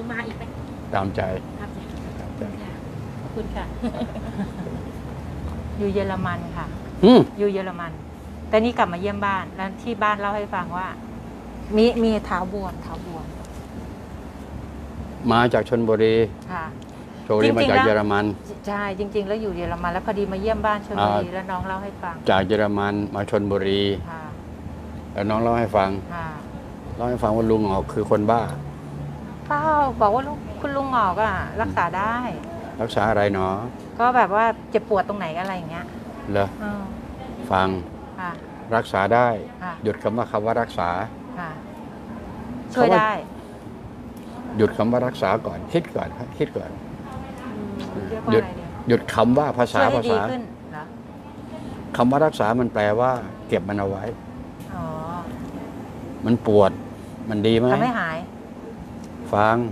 มาอีกไหมตามใจขอบคุณค่ะอยู่เยอรมันค่ะอยู่เยอรมันแต่นี่กลับมาเยี่ยมบ้านแล้วที่บ้านเล่าให้ฟังว่ามีเท้าบวมมาจากชลบุรีค่ะโชลีมาจากเยอรมันใช่จริงๆแล้วอยู่เยอรมันแล้วพอดีมาเยี่ยมบ้านชลบุรีแล้วน้องเล่าให้ฟังจากเยอรมันมาชลบุรีแล้วน้องเล่าให้ฟังว่าลุงออกคือคนบ้าเปล่าบอกว่าคุณลุงออกรักษาได้รักษาอะไรเนาะก็แบบว่าเจ็บปวดตรงไหนอะไรอย่างเงี้ยเหรอฟังรักษาได้หยุดคำว่ารักษาช่วยได้หยุดคำว่ารักษาก่อนคิดก่อนหยุดคำว่าภาษาคำว่ารักษามันแปลว่าเก็บมันเอาไว้มันปวดมันดีไหมทำให้หายฟัง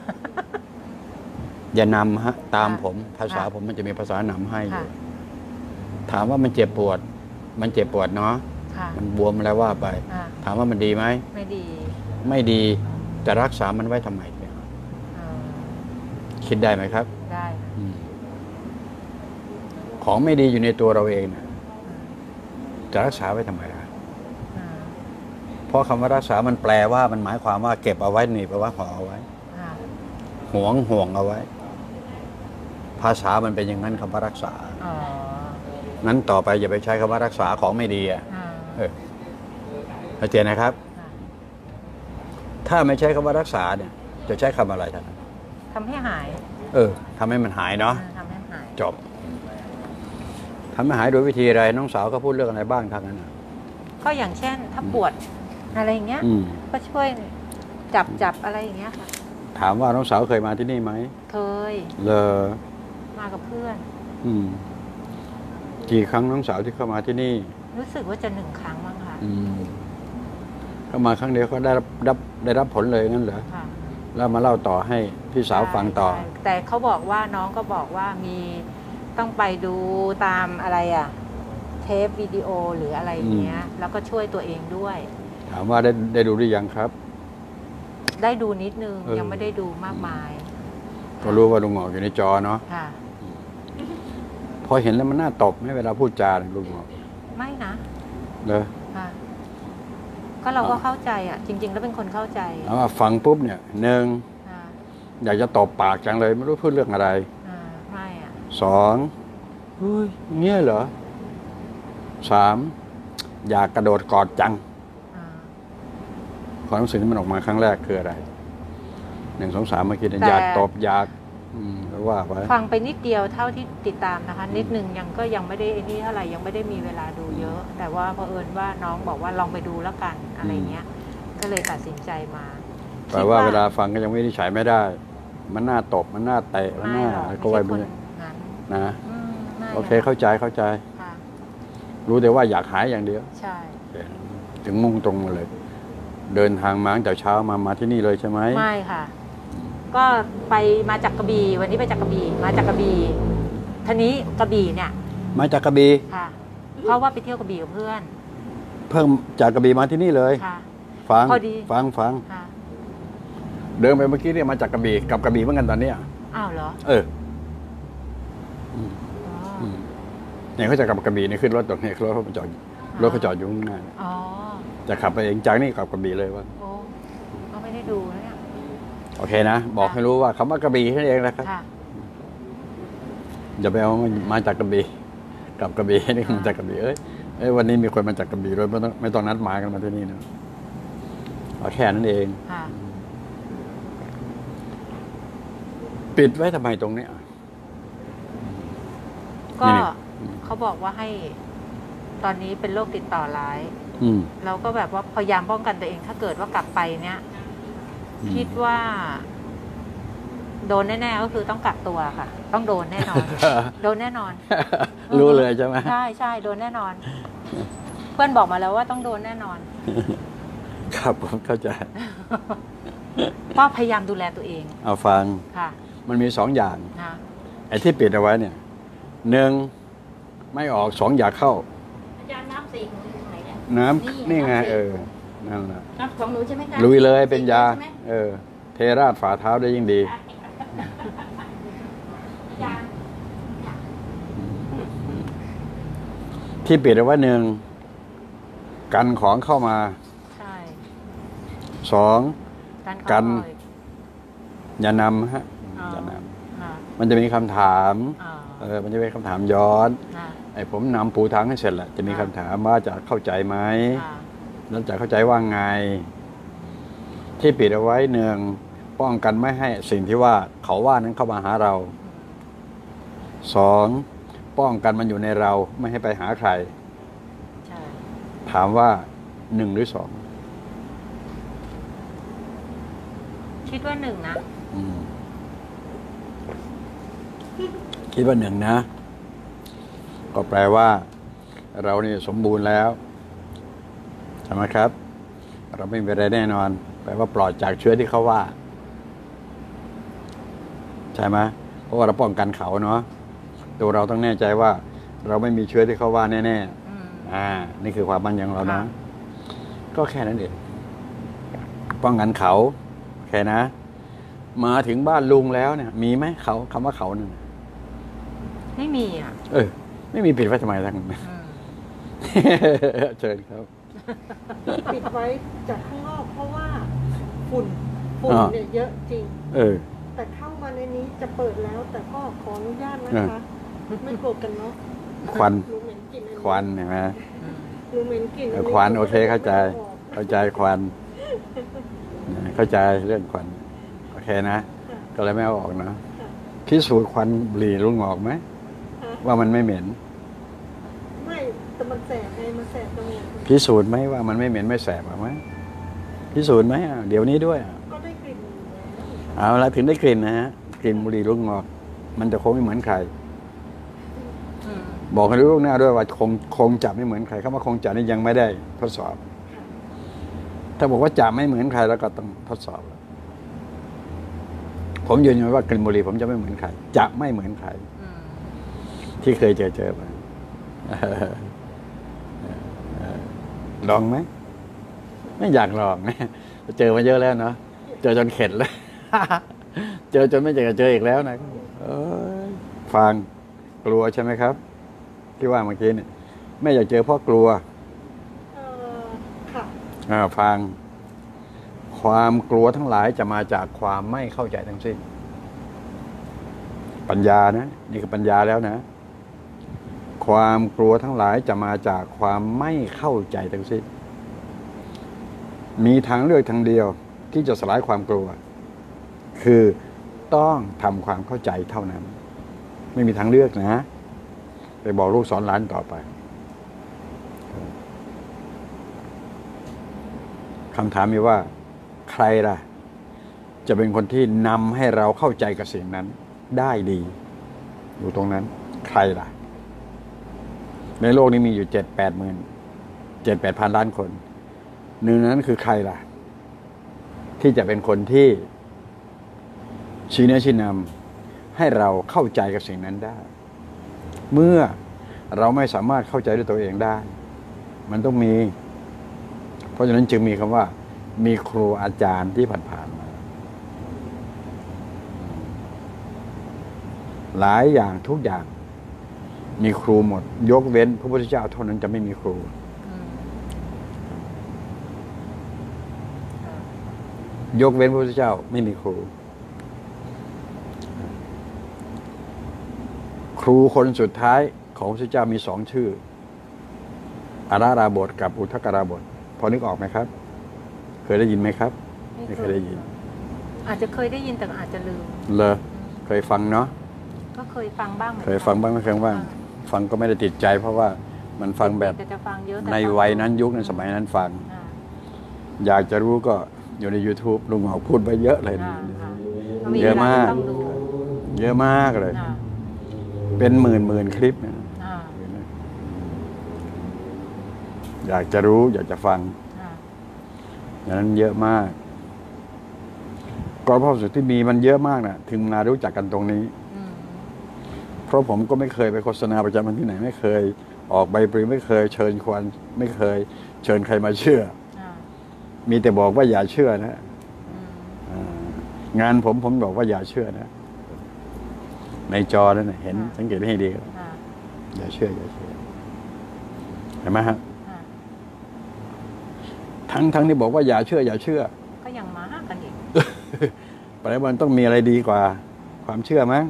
อย่านำตามผมภาษาผมมันจะมีภาษานำให้อยู่ถามว่ามันเจ็บปวดเนาะมันบวมแล้วว่าไปถามว่ามันดีไหมไม่ดีจะรักษามันไว้ทำไมเนี่ยคิดได้ไหมครับได้ของไม่ดีอยู่ในตัวเราเองนะจะรักษาไว้ทำไมล่ะเพราะคำว่ารักษามันแปลว่ามันหมายความว่าเก็บเอาไว้หนีบเอาไว้ห่อเอาไว้ห่วงเอาไว้ภาษามันเป็นอย่างนั้นคำว่ารักษางั้นต่อไปอย่าไปใช้คำว่ารักษาของไม่ดีเข้าใจนะครับถ้าไม่ใช้คำว่ารักษาเนี่ยจะใช้คำอะไรท่านทำให้หายทำให้มันหายเนาะทำให้หายจบทำให้หายโดยวิธีอะไรน้องสาวก็พูดเรื่องอะไรบ้างทางนั้นก็อย่างเช่นถ้าปวดอะไรอย่างเงี้ยก็ช่วยจับอะไรอย่างเงี้ยค่ะถามว่าน้องสาวเคยมาที่นี่ไหมเคยมากับเพื่อนกี่ครั้งน้องสาวที่เข้ามาที่นี่รู้สึกว่าจะ1 ครั้งมั้งค่ะเข้ามาครั้งเดียวก็ได้รับผลเลยงั้นเหรอแล้วมาเล่าต่อให้พี่สาวฟังต่อแต่เขาบอกว่าน้องก็บอกว่ามีต้องไปดูตามอะไรเทปวิดีโอหรืออะไรเงี้ยแล้วก็ช่วยตัวเองด้วยถามว่าได้ดูหรือยังครับได้ดูนิดนึงยังไม่ได้ดูมากมายก็รู้ว่าลุงหงอกอยู่ในจอเนาะพอเห็นแล้วมันน่าตบไม่เวลาพูดจาลุงหงอกไม่นะเลยก็เราก็เข้าใจจริงๆแล้วเป็นคนเข้าใจฟังปุ๊บเนี่ยอยากจะตบปากจังเลยไม่รู้พูดเรื่องอะไรไม่ 2เงี้ยเหรอ3อยากกระโดดกอดจังความรู้สึกที่มันออกมาครั้งแรกคืออะไร1 2 3เมื่อกี้อยากตบอยากว่าไปฟังไปนิดเดียวเท่าที่ติดตามนะคะนิดนึงยังไม่ได้นี่เท่าไหร่ยังไม่ได้มีเวลาดูเยอะแต่ว่าเผอิญว่าน้องบอกว่าลองไปดูแล้วกันอะไรเงี้ยก็เลยตัดสินใจมาแต่ว่าเวลาฟังก็ยังไม่ได้ใช้ไม่ได้มันน่าตบมันน่าเตะมันน่าก็ไว้ไม่นะโอเคเข้าใจรู้แต่ว่าอยากหายอย่างเดียวใช่ถึงมุ่งตรงมาเลยเดินทางมาตั้งแต่เช้ามาที่นี่เลยใช่ไหมไม่ค่ะก็มาจากกระบี่วันนี้ไปจากกระบี่มาจากกระบี่ทีนี้กระบี่เนี่ยมาจากกระบี่ค่ะเพราะว่าไปเที่ยวกระบี่กับเพื่อนเพิ่งจากกระบี่มาที่นี่เลยค่ะฟังเดินไปเมื่อกี้เนี่ยมาจากกระบี่กับกระบี่เหมือนกันตอนนี้อ้าวเหรอเนี่ยเขาจะกลับกระบี่เนี่ยขึ้นรถตรงนี้รถเขาจอดอยู่ข้างหน้าจะขับไปเองจากนี่กลับกระบี่เลยว่าก็ไม่ได้ดูนะเนี่ยโอเคนะบอกให้รู้ว่าคำว่ากระบี่แค่นี้เองนะครับอย่าไปเอามาจากกระบี่กับกระบี่นี่มาจากกระบี่วันนี้มีคนมาจากกระบี่โดยไม่ต้องนัดหมายกันมาที่นี่นะเอาแค่นั้นเองปิดไว้ทำไมตรงนี้ก็เขาบอกว่าให้ตอนนี้เป็นโรคติดต่อร้ายเราก็แบบว่าพยายามป้องกันตัวเองถ้าเกิดว่ากลับไปเนี่ยคิดว่าโดนแน่ๆก็คือต้องกักตัวค่ะต้องโดนแน่นอนโดนแน่นอนรู้เลยใช่ไหมใช่โดนแน่นอนเพื่อนบอกมาแล้วว่าต้องโดนแน่นอนครับผมเข้าใจก็พยายามดูแลตัวเองเอาฟังมันมี2 อย่างไอ้ที่ปิดเอาไว้เนี่ย1ไม่ออก2อยากเข้าอาจารย์น้ำสีของไหนเนี่ยน้ำนี่ไงนั่นแหละน้ำของหนูใช่ไหมคะลุยเลยเป็นยาเทราดฝ่าเท้าได้ยิ่งดีที่ปิดเอาไว้หนึ่งกันของเข้ามาใช่สองกันเข้าเลยอย่านำฮะอ๋ออย่านอ่าำมันจะมีคำถามอ่ามันจะเป็นคำถามย้อนอ่าไอ้ผมนำปูทางให้เสร็จแหละจะมีคำถามว่าจะเข้าใจไหมอ่าแล้วจะเข้าใจว่าไง ที่ปิดเอาไว้หนึ่งป้องกันไม่ให้สิ่งที่ว่าเขาว่านั้นเข้ามาหาเราสองป้องกันมันอยู่ในเราไม่ให้ไปหาใครใช่ถามว่าหนึ่งหรือสองคิดว่าหนึ่งนะคิดว่าหนึ่งนะ ก็แปลว่า เรานี่สมบูรณ์แล้วใช่ไหมครับ เราไม่มีอะไรแน่นอน แปลว่าปลอดจากเชื้อที่เขาว่าใช่ไหมเพราะว่าเราป้องกันเขาเนาะตัวเราต้องแน่ใจว่า เราไม่มีเชื้อที่เขาว่าแน่ๆนี่คือความมั่นคงของเรานะก็แค่นั้นเองป้องกันเขาแค่นะ มาถึงบ้านลุงแล้วเนี่ย มีไหมเขาคำว่าเขาหนึ่งไม่มีอ่ะไม่มีปิดไว้ทำไมทั้งนั้น เชิญครับปิดไว้จากข้างนอกเพราะว่าฝุ่นเนี่ยเยอะจริงแต่เข้ามาในนี้จะเปิดแล้ว แต่ก็ขออนุญาตนะคะ ไม่โกรธกันเนาะควันหนูเหม็นกลิ่นอันนี้ควันเห็นไหมหนูเหม็นกลิ่นอันนี้ควันโอเคเข้าใจควันเข้าใจเรื่องควันโอเคนะก็เลยไม่เอาออกนะพิสูจน์ควันบุหรี่ลุงออกไหมว่ามันไม่เหม็นไม่แต่มันแสบไงมันแสบตรงนี้พิสูจน์ไหมว่ามันไม่เหม็นไม่แสบไหมพิสูจน์ไหมเดี๋ยวนี้ด้วยก็ได้กลิ่นอยู่แล้วเอาละถึงได้กลิ่นนะฮะกลิ่นบุหรี่ลุงออกมันจะคงไม่เหมือนใครบอกให้รู้ล่วงหน้าด้วยว่าคงจับไม่เหมือนใครคำว่าคงจับนี่ยังไม่ได้ทดสอบ ถ้าบอกว่าจับไม่เหมือนใครแล้วก็ต้องทดสอบผมยืนยันว่ากลิ่นบุหรี่ผมจะไม่เหมือนใครจะไม่เหมือนใครที่เคยเจอมาลองไหมไม่อยากลองนะเจอมาเยอะแล้วเนาะเจอจนเข็ดแล้ว เจอจนไม่อยากจะเจออีกแล้วนะฟังกลัวใช่ไหมครับที่ว่าเมื่อกี้เนี่ยไม่อยากเจอเพราะกลัวค่ะฟังความกลัวทั้งหลายจะมาจากความไม่เข้าใจทั้งสิ้นปัญญานะนี่คือปัญญาแล้วนะความกลัวทั้งหลายจะมาจากความไม่เข้าใจทั้งสิ้นมีทางเลือกทางเดียวที่จะสลายความกลัวคือต้องทำความเข้าใจเท่านั้นไม่มีทางเลือกนะไปบอกลูกสอนหลานต่อไปคำถามมีว่าใครล่ะจะเป็นคนที่นำให้เราเข้าใจกับสิ่งนั้นได้ดีอยู่ตรงนั้นใครล่ะในโลกนี้มีอยู่7-8,000 ล้านคนหนึ่งนั้นคือใครล่ะที่จะเป็นคนที่ชี้แนะชี้นำให้เราเข้าใจกับสิ่งนั้นได้เมื่อเราไม่สามารถเข้าใจด้วยตัวเองได้มันต้องมีเพราะฉะนั้นจึงมีคำว่ามีครูอาจารย์ที่ผ่านๆมาหลายอย่างทุกอย่างมีครูหมดยกเว้นพระพุทธเจ้าเท่านั้นจะไม่มีครูยกเว้นพระพุทธเจ้าไม่มีครูครูคนสุดท้ายของพระพุทธเจ้ามี2 ชื่ออาราราบทกับอุทกราบทพอนึกออกไหมครับเคยได้ยินไหมครับไม่เคยได้ยินอาจจะเคยได้ยินแต่อาจจะลืมเคยฟังเนาะก็เคยฟังบ้างเคยฟังบ้างไม่เคยบ้างฟังก็ไม่ได้ติดใจเพราะว่ามันฟังแบบในวัยนั้นยุคในสมัยนั้นฟังอยากจะรู้ก็อยู่ใน YouTube ลุงหมอพูดไปเยอะเลยเยอะมากเยอะมากเลยเป็นหมื่นคลิปนะอยากจะรู้อยากจะฟังอย่างนั้นเยอะมากก็เพราะสิ่งที่มีมันเยอะมากนะถึงมารู้จักกันตรงนี้เพราะผมก็ไม่เคยไปโฆษณาประจำที่ไหนไม่เคยออกใบปลิวไม่เคยเชิญควันไม่เคยเชิญใครมาเชื่อมีแต่บอกว่าอย่าเชื่อนะงานผมบอกว่าอย่าเชื่อนะในจอนั่นเห็นสังเกตให้ดีอย่าเชื่อเห็นไหมฮะทั้งที่บอกว่าอย่าเชื่อก็ยังมากันอีกแปลว่ามันต้องมีอะไรดีกว่าความเชื่อมั้ง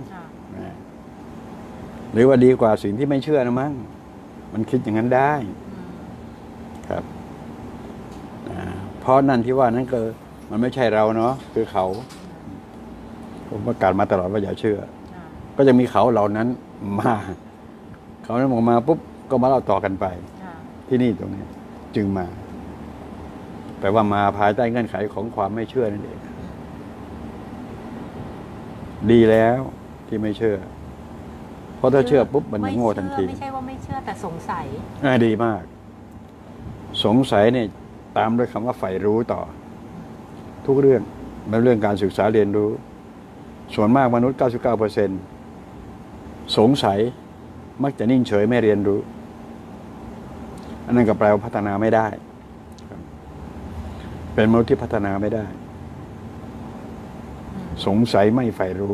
หรือว่าดีกว่าสิ่งที่ไม่เชื่อนะมั้งมันคิดอย่างนั้นได้ครับเพราะนั่นที่ว่านั้นก็มันไม่ใช่เราเนาะคือเขาผมประกาศมาตลอดว่าอย่าเชื่อก็จะมีเขาเหล่านั้นมาเขานั้นออกมาปุ๊บก็มาเล่าต่อกันไปที่นี่ตรงนี้จึงมาแปลว่ามาภายใต้เงื่อนไขของความไม่เชื่อนั่นเองดีแล้วที่ไม่เชื่อเพราะถ้าเชื่อปุ๊บมันจะโง่ทันทีไม่ใช่ว่าไม่เชื่อแต่สงสัยดีมากสงสัยเนี่ยตามด้วยคำว่าใฝ่รู้ต่อทุกเรื่องเป็นเรื่องการศึกษาเรียนรู้ส่วนมากมนุษย์ 99% สงสัยมักจะนิ่งเฉยไม่เรียนรู้อันนั้นก็แปลว่าพัฒนาไม่ได้เป็นมนุษย์ที่พัฒนาไม่ได้สงสัยไม่ใฝ่รู้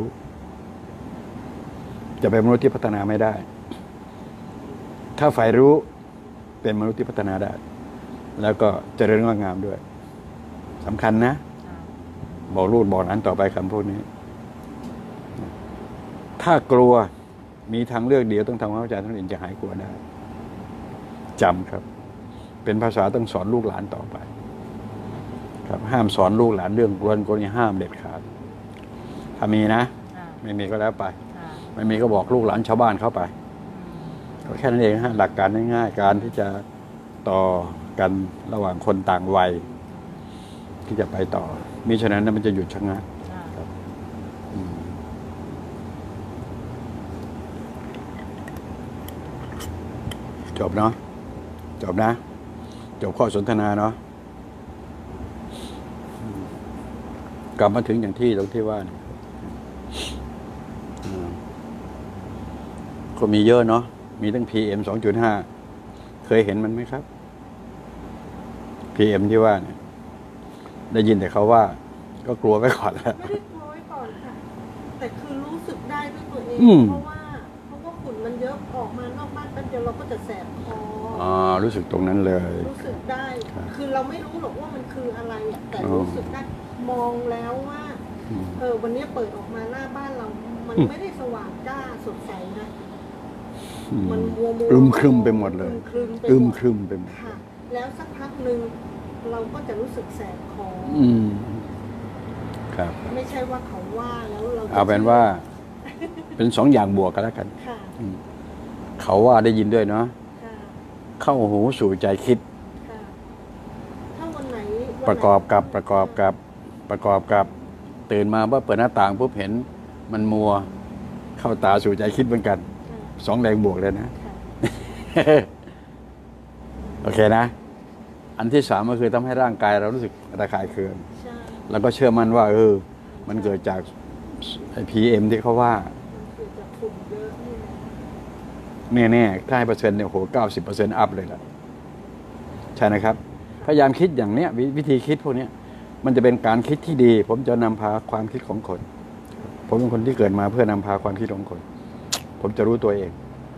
จะเป็นมนุษย์ที่พัฒนาไม่ได้ถ้าใฝ่รู้เป็นมนุษย์ที่พัฒนาได้แล้วก็เจริญงอกงามด้วยสำคัญนะบอกลูกบอกหลานต่อไปคำพูดนี้ถ้ากลัวมีทางเลือกเดียวต้องทำความเข้าใจทั้งอื่นจะหายกลัวได้จำครับเป็นภาษาต้องสอนลูกหลานต่อไปครับห้ามสอนลูกหลานเรื่องกลัวนี่ห้ามเด็ดขาดถ้ามีนะไม่มีก็แล้วไปไม่มีก็บอกลูกหลานชาวบ้านเข้าไปก็แค่นั้นเองฮะหลักการง่ายๆการที่จะต่อกันระหว่างคนต่างวัยที่จะไปต่อมิฉะนั้นมันจะหยุดชะงักจบเนาะจบนะจบข้อสนทนาเนาะกลับมาถึงอย่างที่ตรงที่ว่าเนี่ยก็มีเยอะเนาะมีตั้ง PM 2.5 เคยเห็นมันไหมครับ PM ที่ว่าเนี่ยได้ยินแต่เขาว่าก็กลัวไว้ก่อนแล้วไม่ได้กลัวไว้ก่อนค่ะแต่คือรู้สึกได้ด้วยตัวเองเพราะว่าฝุ่นมันเยอะออกมานอกบ้านแป๊บเดียวเราก็จะแสบคอรู้สึกตรงนั้นเลยรู้สึกได้คือเราไม่รู้หรอกว่ามันคืออะไรแต่รู้สึกได้มองแล้วว่าวันนี้เปิดออกมาหน้าบ้านเรามันไม่ได้สว่างจ้าสดใสนะมันมัวครึมไปหมดเลยครึมไปหมดค่ะแล้วสักพักหนึ่งเราก็จะรู้สึกแสบคอครับไม่ใช่ว่าเขาว่าแล้วเราเอาเป็นว่าเป็น2 อย่างบวกกันแล้วกันเขาว่าได้ยินด้วยเนาะเข้าหูสู่ใจคิดถ้าวันไหนประกอบกับตื่นมาว่าเปิดหน้าต่างปุ๊บเห็นมันมัวเข้าตาสู่ใจคิดเหมือนกัน2 แรงบวกเลยนะโอเคนะอันที่3ก็คือทำให้ร่างกายเรารู้สึกระคายเคืองแล้วก็เชื่อมั่นว่ามันเกิดจากPM ที่เขาว่าแน่ๆถ้าให้เปอร์เซ็นต์เนี่ยโห 90% อัพเลยล่ะใช่นะครับพยายามคิดอย่างเนี้ยวิธีคิดพวกนี้มันจะเป็นการคิดที่ดีผมจะนำพาความคิดของคนผมเป็นคนที่เกิดมาเพื่อนำพาความคิดของคนผมจะรู้ตัวเอง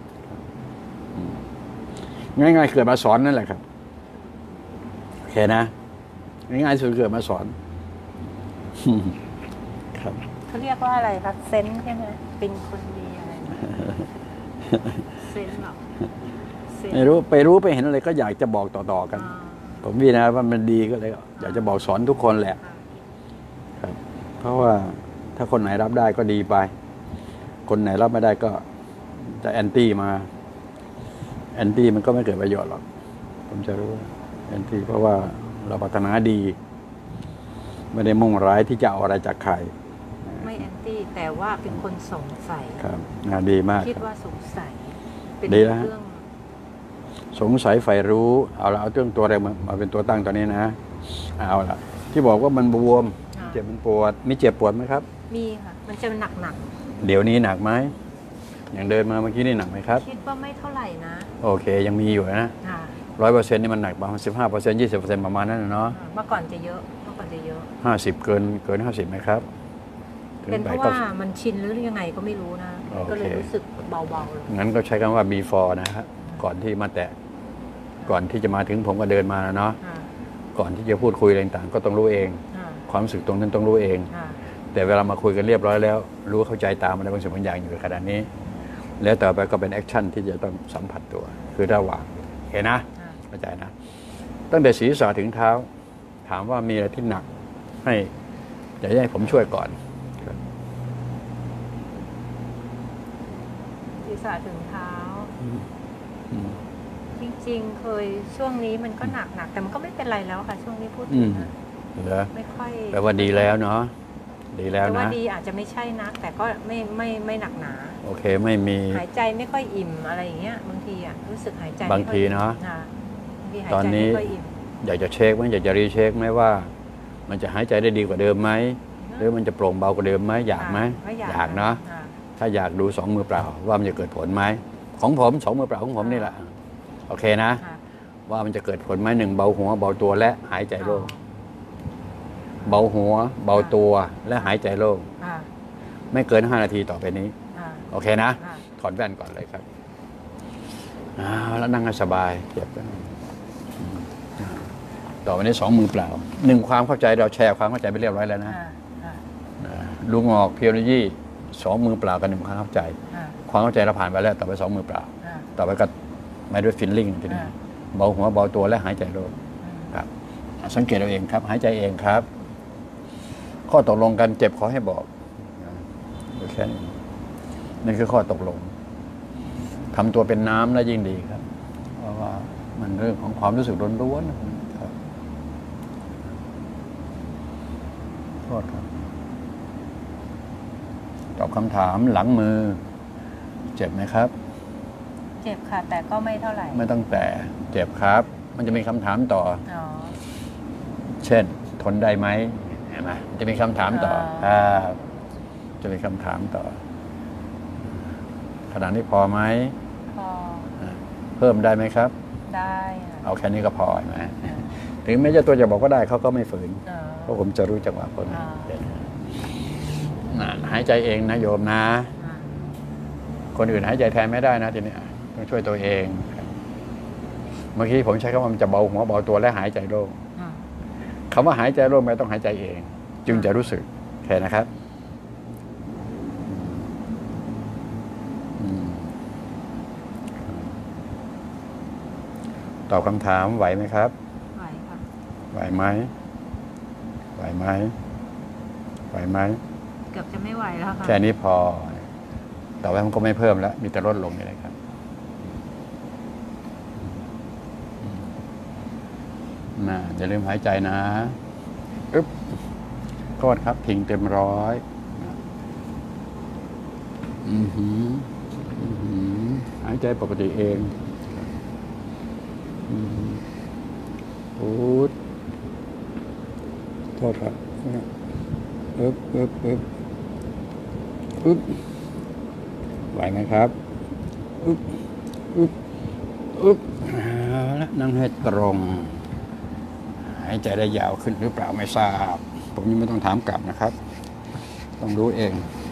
ง่ายๆเกิดมาสอนนั่นแหละครับโอเคนะง่ายๆสุดเกิดมาสอนครับเขาเรียกว่าอะไรครับเซนส์ใช่ไหมเป็นคนดีอะไรเซนส์หรอไปรู้ไปเห็นอะไรก็อยากจะบอกต่อๆกันผมวินะว่ามันดีก็เลยอยากจะบอกสอนทุกคนแหละครับเพราะว่าถ้าคนไหนรับได้ก็ดีไปคนไหนรับไม่ได้ก็จะแอนตี้มาแอนตี้มันก็ไม่เกิดประโยชน์หรอกผมจะรู้แอนตี้เพราะว่าเราปรารถนาดีไม่ได้มุ่งร้ายที่จะเอาอะไรจากใครไม่แอนตี้แต่ว่าเป็นคนสงสัยครับดีมากคิดว่าสงสัยเป็นเรื่องสงสัยใฝ่รู้เอาเรื่องตัวอะไรมาเป็นตัวตั้งตอนนี้นะเอาละที่บอกว่ามันบวมเจ็บมันปวดมีเจ็บปวดไหมครับมีค่ะมันจะหนักเดี๋ยวนี้หนักไหมอย่างเดินมาเมื่อกี้นี่หนักไหมครับคิดว่าไม่เท่าไหร่นะโอเคยังมีอยู่นะ100%นี่มันหนักประมาณ15% 20%ประมาณนั้นเนาะเมื่อก่อนจะเยอะ50 เกิน50ไหมครับเป็นเพราะว่ามันชินหรือยังไงก็ไม่รู้นะก็เลยรู้สึกเบาๆเลยงั้นก็ใช้คำว่า before นะฮะก่อนที่มาแตะก่อนที่จะมาถึงผมก็เดินมาเนาะก่อนที่จะพูดคุยอะไรต่างๆก็ต้องรู้เองความรู้สึกตรงนั้นต้องรู้เองแต่เวลามาคุยกันเรียบร้อยแล้วรู้เข้าใจตามอะไรบางสิ่งบางอย่างอยู่ในขณะนี้แล้วต่อไปก็เป็นแอคชั่นที่จะต้องสัมผัสตัวคือระหว่างเห็นนะเข้าใจนะตั้งแต่ศีรษะถึงเท้าถามว่ามีอะไรที่หนักให้อยากให้ผมช่วยก่อนศีรษะถึงเท้าจริงๆเคยช่วงนี้มันก็หนักแต่มันก็ไม่เป็นไรแล้วค่ะช่วงนี้พูดถึงนะไม่ค่อยแปลว่าดีแล้วเนาะดีแล้วนะแต่ว่าดีอาจจะไม่ใช่นักแต่ก็ไม่หนักหนาโอเคไม่มีหายใจไม่ค่อยอิ่มอะไรอย่างเงี้ยบางทีอ่ะรู้สึกหายใจบางทีเนาะตอนนี้อยากจะเช็คไหมอยากจะรีเช็คไหมว่ามันจะหายใจได้ดีกว่าเดิมไหมหรือมันจะโปร่งเบากว่าเดิมไหมอยากไหมอยากเนาะถ้าอยากดู2 มือเปล่าว่ามันจะเกิดผลไหมของผม2 มือเปล่าของผมนี่แหละโอเคนะว่ามันจะเกิดผลไหม1เบาหัวเบาตัวและหายใจโล่งเบาหัวเบาตัวและหายใจโล่งไม่เกิน5 นาทีต่อไปนี้โอเคนะถอดแว่นก่อนเลยครับแล้วนั่งให้สบายเก็บต่อไปนี้2 มือเปล่า1ความเข้าใจเราแชร์ความเข้าใจไปเรียบร้อยแล้วนะลุงออกเพียวยี่2 มือเปล่ากับ1ความเข้าใจความเข้าใจเราผ่านไปแล้วต่อไป2 มือเปล่าต่อไปก็มาด้วยฟีลลิ่งทีนี้เบาหัวเบาตัวและหายใจโล่งครับสังเกตเอาเองครับหายใจเองครับข้อตกลงกันเจ็บขอให้บอกแค่นี้นี่คือข้อตกลงทำตัวเป็นน้ำแล้วยิ่งดีครับเพราะว่ามันเรื่องของความรู้สึกล้วนๆครับโทษครับตอบคำถามหลังมือเจ็บไหมครับเจ็บค่ะแต่ก็ไม่เท่าไหร่ไม่ต้องแต่เจ็บครับมันจะมีคำถามต่อเช่นทนได้ไหมเห็นไหมจะมีคำถามต่อจะมีคำถามต่อขนาดนี้พอไหมพอเพิ่มได้ไหมครับได้เอาแค่นี้ก็พอไหมถึงแม้เจ้าตัวจะบอกก็ได้เขาก็ไม่ฝืนเพราะผมจะรู้จังหวะคนหายใจเองนะโยมนะคนอื่นหายใจแทนไม่ได้นะทีนี้ต้องช่วยตัวเองเมื่อกี้ผมใช้คำว่ามันจะเบาหัวเบาตัวและหายใจโล่งคำว่าหายใจโล่งไม่ต้องหายใจเองจึงจะรู้สึกแค่นะครับตอบคำถามไหวไหมครับไหวครับไหวไหมไหวไหมไหวไหมเกือบจะไม่ไหวแล้วค่ะแค่นี้พอต่อไปมันก็ไม่เพิ่มแล้วมีแต่ลดลงนี่แหละครับอย่าลืมหายใจนะอึ๊บโทษครับพิงเต็มร้อยหายใจปกติเองพูดโทษครับอึ๊บไหวไหมครับอึ๊บเอาละนั่งให้ตรงหายใจได้ยาวขึ้นหรือเปล่าไม่ทราบผมยังไม่ต้องถามกลับนะครับต้องรู้เอง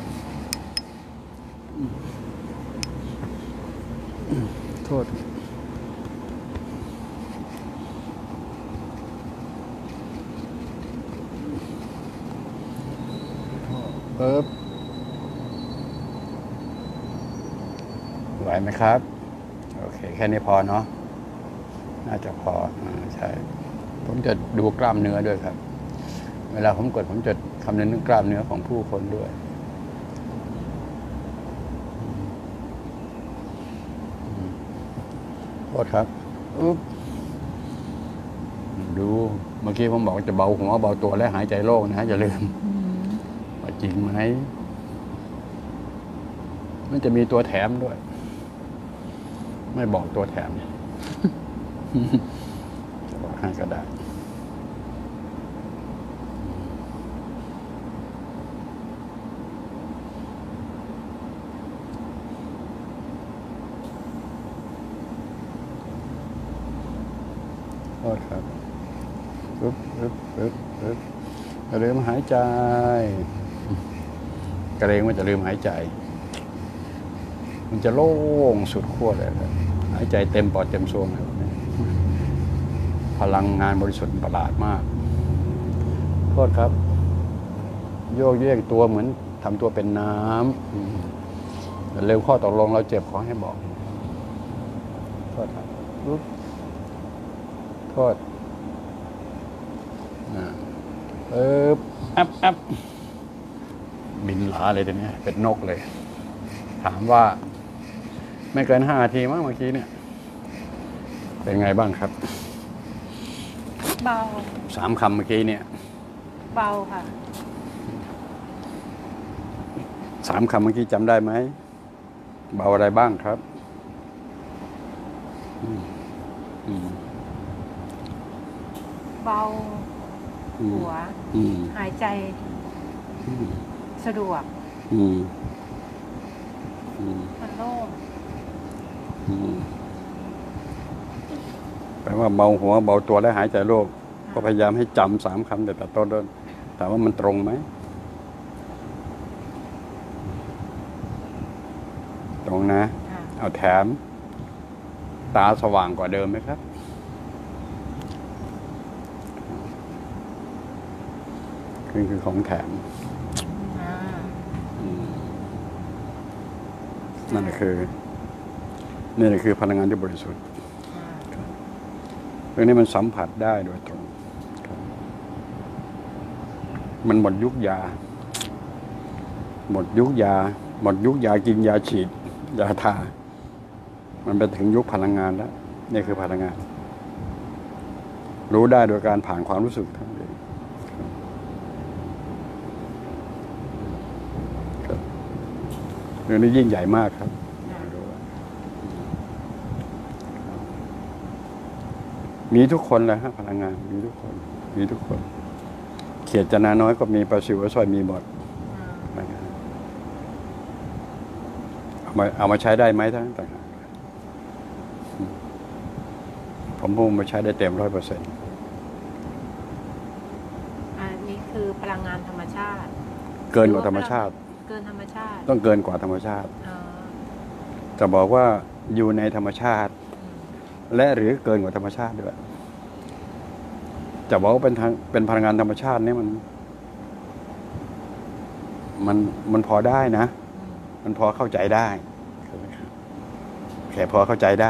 โทษไหวไหมครับโอเคแค่นี้พอเนาะน่าจะพอใช่ผมจะดูกล้ามเนื้อด้วยครับเวลาผมกดผมจะคำนึงถึงกล้ามเนื้อของผู้คนด้วยโทษครับดูเมื่อกี้ผมบอกจะเบาหัวเบาตัวและหายใจโล่งนะอย่าลืมว่าจริงไหมมันจะมีตัวแถมด้วยไม่บอกตัวแถมจะบอกให้ก็ได้โทษครับอย่าลืมหายใจเกรงว่าจะลืมหายใจมันจะโล่งสุดขั้วเลยครับหายใจเต็มปอดเต็มซวงเลยพลังงานบริสุทธิ์ประหลาดมากโทษครับโยกเยกตัวเหมือนทำตัวเป็นน้ำเร็วข้อตกลงเราเจ็บขอให้บอกโทษครับโทษแอปบินหลาเลยทีนี้เป็นนกเลยถามว่าไม่เกิน5 นาทีมั้งเมื่อกี้เนี่ยเป็นไงบ้างครับเบา 3 คำเมื่อกี้เนี่ยเบาค่ะ 3 คำเมื่อกี้จำได้ไหมเบาอะไรบ้างครับเบาหัวหายใจสะดวกมันโล่งแปลว่าเบาหัวเบาตัวและหายใจโล่งก็พยายามให้จำ3 คำแต่ต้นแต่ว่ามันตรงไหมตรงนะเอาแถมตาสว่างกว่าเดิมไหมครับคือของแถมนั่นคือพลังงานที่บริสุทธิ์เรื่องนี้มันสัมผัสได้โดยตรงมันหมดยุคยากินยาฉีดยาทามันไปถึงยุคพลังงานแล้วนี่คือพลังงานรู้ได้โดยการผ่านความรู้สึกทั้งเองเรื่องนี้ยิ่งใหญ่มากครับมีทุกคนเลยฮะพลังงานมีทุกคนเขียดจะนาน้อยก็มีปลาซิวสร้อยมีหมดเอามาใช้ได้ไหมทั้งต่างหากผมพุ่งมาใช้ได้เต็ม100% อันนี้คือพลังงานธรรมชาติเกินกว่าธรรมชาติต้องเกินกว่าธรรมชาติจะบอกว่าอยู่ในธรรมชาติและหรือเกินกว่าธรรมชาติด้วยจะบอกว่าเป็นพลังงานธรรมชาติเนี่ยมันพอได้นะมันพอเข้าใจได้แค่พอเข้าใจได้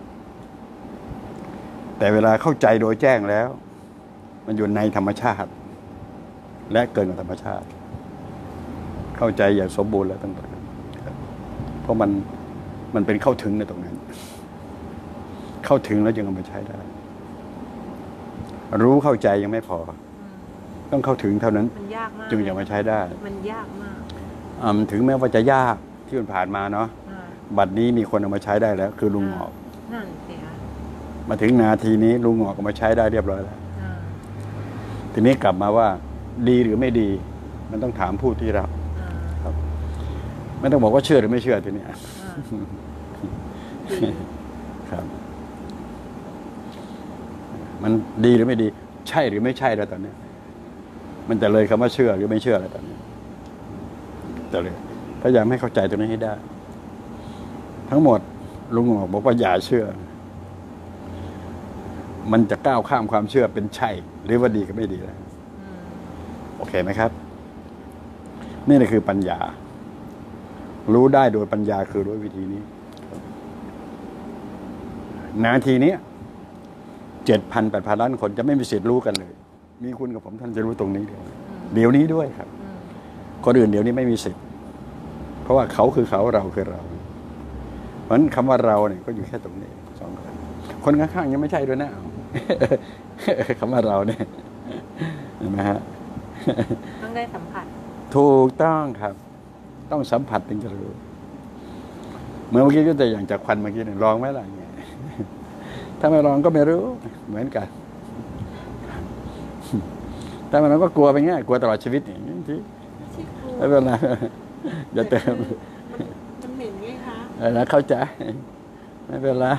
แต่เวลาเข้าใจโดยแจ้งแล้วมันอยู่ในธรรมชาติและเกินกว่าธรรมชาติเข้าใจอย่างสมบูรณ์แล้วตั้งแต่เพราะมันเป็นเข้าถึงในตรงนั้นเข้าถึงแล้วจึงเอามาใช้ได้รู้เข้าใจยังไม่พอต้องเข้าถึงเท่านั้นจึงจะมาใช้ได้มันยากมากถึงแม้ว่าจะยากที่มันผ่านมาเนาะบัดนี้มีคนเอามาใช้ได้แล้วคือลุงหงอกนั่นสิคะมาถึงนาทีนี้ลุงหงอกเอามาใช้ได้เรียบร้อยแล้วทีนี้กลับมาว่าดีหรือไม่ดีมันต้องถามผู้ที่รับครับไม่ต้องบอกว่าเชื่อหรือไม่เชื่อทีนี้ครับมันดีหรือไม่ดีใช่หรือไม่ใช่แล้วตอนนี้มันจะเลยคำว่าเชื่อหรือไม่เชื่อแล้วตอนนี้จะเลยพยายามให้เข้าใจตรงนี้ให้ได้ทั้งหมดลุงบอกว่าอย่าเชื่อมันจะก้าวข้ามความเชื่อเป็นใช่หรือว่าดีกับไม่ดีแล้วโอเคไหมครับนี่คือปัญญารู้ได้โดยปัญญาคือด้วยวิธีนี้นาทีนี้ 7,000-8,000 ล้านคนจะไม่มีสิทธิ์รู้กันเลยมีคุณกับผมท่านจะรู้ตรงนี้เดี๋ยวนี้ด้วยครับคนอื่นเดี๋ยวนี้ไม่มีสิทธิ์เพราะว่าเขาคือเขาเราคือเราเพราะฉะนั้นคำว่าเราเนี่ยก็อยู่แค่ตรงนี้2 คนข้างๆยังไม่ใช่ด้วยนะคำว่าเราเนี่ยเห็นไหมฮะต้องได้สัมผัสถูกต้องครับต้องสัมผัสถึงจะรู้เมื่อกี้ก็จะอย่างจากควันเมื่อกี้เนี่ยลองไหมล่ะเนี่ยถ้าไม่ลองก็ไม่รู้เหมือนกันถ้าไม่ลองก็กลัวไปง่ายกลัวตลอดชีวิตอย่างนี้ที่ไม่เป็นไรอย่าเติมมันเหม็นไงคะแล้วเข้าใจไม่เป็นไร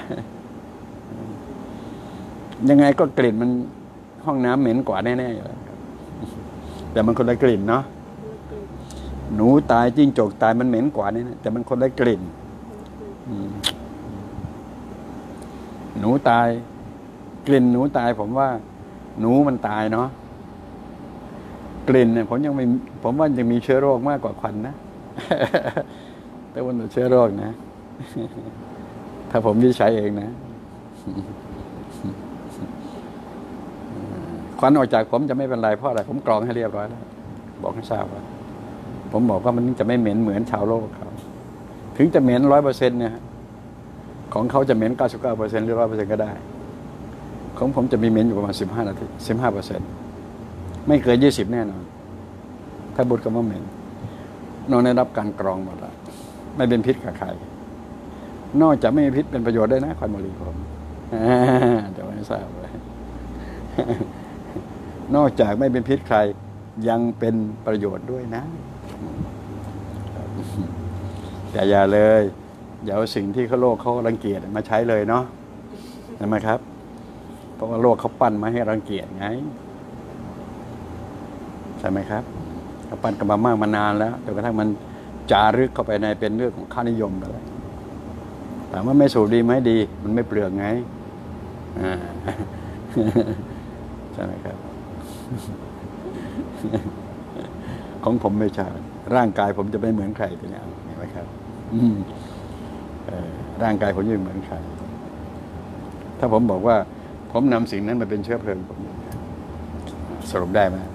ยังไงก็กลิ่นมันห้องน้ำเหม็นกว่าแน่ๆอยู่แล้วแต่มันคนละกลิ่นเนาะหนูตายจิ้งจกตายมันเหม็นกว่านี่นะแต่มันคนละกลิ่นหนูตายกลิ่นหนูตายผมว่าหนูมันตายเนาะกลิ่นเนี่ยผมว่ายังมีเชื้อโรคมากกว่าควันนะแต่ว่าเชื้อโรคนะถ้าผมวิจัยเองนะควันออกจากผมจะไม่เป็นไรเพราะอะไรผมกรองให้เรียบร้อยแล้วบอกให้ทราบว่าผมบอกว่ามันจะไม่เหม็นเหมือนชาวโลกเขาถึงจะเหม็น100%เนี่ยของเขาจะเหม็น99%หรือ100%ก็ได้ของผมจะมีเหม็นอยู่ประมาณ15 นาที 15%ไม่เกิน20แน่นอนถ้าบุตรก็มาเหม็นนอนได้รับการกรองหมดแล้วไม่เป็นพิษกับใครนอกจากไม่มีพิษเป็นประโยชน์ได้นะควันบุหรี่ผมจะไม่ทราบเลยนอกจากไม่เป็นพิษใครยังเป็นประโยชน์ด้วยนะแต่อย่าเลยอย่าเอาสิ่งที่เขาโลกเขารังเกียจมาใช้เลยเนาะใช่ไหมครับเพราะว่าโลกเขาปั้นมาให้รังเกียจไงใช่ไหมครับเขาปั้นกันมามากมานานแล้วจนกระทั่งมันจารึกเข้าไปในเป็นเรื่องของค่านิยมไปแล้วถามว่าไม่สูบดีไหมดีมันไม่เปลืองไงใช่ไหมครับของผมไม่ใช่ร่างกายผมจะไม่เหมือนใครทีนี้เห็นไหมครับร่างกายผมไม่เหมือนใครถ้าผมบอกว่าผมนำสิ่งนั้นมาเป็นเชื้อเพลิงผมสรุปได้ไหม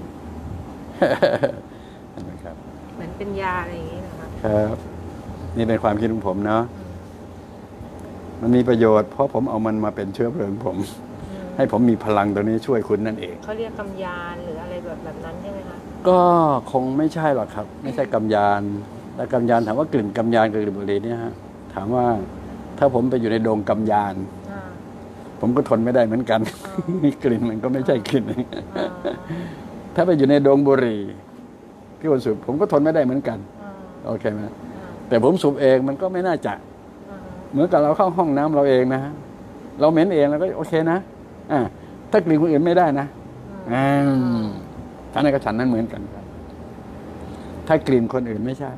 เห็นไหมครับเหมือนเป็นยาอะไรอย่างนี้นะครับครับนี่เป็นความคิดของผมเนาะมันมีประโยชน์เพราะผมเอามันมาเป็นเชื้อเพลิงผมให้ผมมีพลังตัวนี้ช่วยคุณนั่นเองเขาเรียกกำยานหรืออะไรแบบนั้นใช่ไหมคะก็คงไม่ใช่หรอกครับไม่ใช่กำยานแต่กำยานถามว่ากลิ่นกำยานกับกลิ่นบุหรี่เนี่ยฮะถามว่าถ้าผมไปอยู่ในโดงกำยานผมก็ทนไม่ได้เหมือนกันกลิ่นมันก็ไม่ใช่กลิ่นถ้าไปอยู่ในโดงบุหรี่ที่คนสูบผมก็ทนไม่ได้เหมือนกันโอเคไหมแต่ผมสูบเองมันก็ไม่น่าจะเหมือนกับเราเข้าห้องน้ำเราเองนะฮะเราเหม็นเองเราก็โอเคนะถ้ากลิ่นคนอื่นไม่ได้นะท่านในกระฉันนั้นเหมือนกันครับถ้ากลิ่นคนอื่นไม่ใช่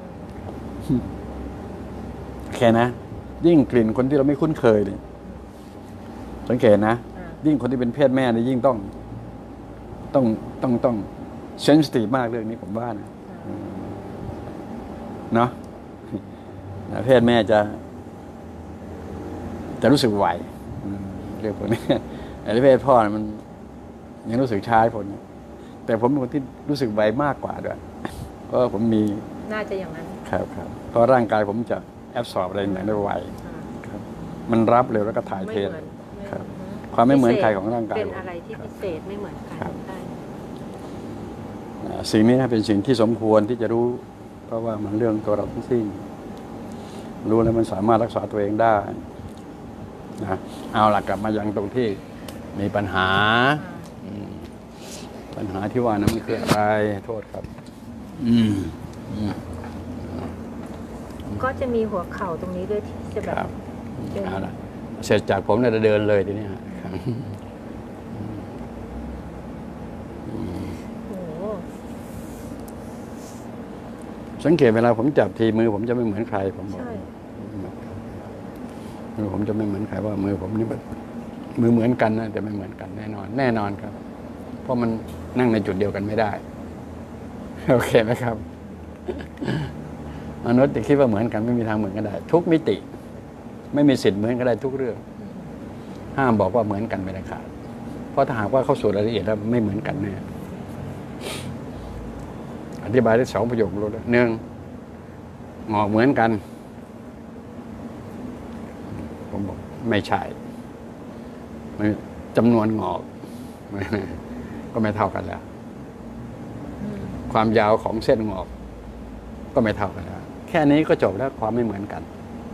โอเคนะยิ่งกลิ่นคนที่เราไม่คุ้นเคยเนี่ยสังเกตนะยิ่งคนที่เป็นเพศแม่เนี่ยยิ่งต้องเซนซิทีฟมากเรื่องนี้ผมว่านะเนาะเพศแม่จะรู้สึกไหวเรื่องพวกนี้แต่เพศพ่อมันยังรู้สึกช้าผลแต่ผมเป็นคนที่รู้สึกไวมากกว่าด้วยเพราะผมมีน่าจะอย่างนั้นครับเพราะร่างกายผมจะแอบสอบอะไรอย่างได้ไวครับมันรับเร็วแล้วก็ถ่ายเทครับความไม่เหมือนใครของร่างกายเป็นอะไรที่พิเศษไม่เหมือนใครได้สิ่งนี้เป็นสิ่งที่สมควรที่จะรู้เพราะว่ามันเรื่องตัวเราทั้งสิ้นรู้แล้วมันสามารถรักษาตัวเองได้นะเอาหลักกลับมายังตรงที่มีปัญหาที่ว่านั้นมันคืออะไรโทษครับก็จะมีหัวเข่าตรงนี้ด้วยที่จะแบบเอาละเสร็จจากผมเนี่ยจะเดินเลยทีนี้สังเกตเวลาผมจับทีมือผมจะไม่เหมือนใครผมบอกมือผมจะไม่เหมือนใครว่ามือผมนี่มือเหมือนกันนะแต่ไม่เหมือนกันแน่นอนครับเพราะมันนั่งในจุดเดียวกันไม่ได้โอเคไหมครับมนุษย์จะคิดว่าเหมือนกันไม่มีทางเหมือนกันได้ทุกมิติไม่มีสิทธิ์เหมือนกันได้ทุกเรื่องห้ามบอกว่าเหมือนกันไม่ได้ขาดเพราะถ้าหากว่าเข้าสู่รายละเอียดแล้วไม่เหมือนกันแน่อธิบายได้2 ประโยครู้แล้ว1งอกเหมือนกันผมบอกไม่ใช่จำนวนงอกก็ไม่เท่ากันแล้วความยาวของเส้นงอกก็ไม่เท่ากันแล้วแค่นี้ก็จบแล้วความไม่เหมือนกัน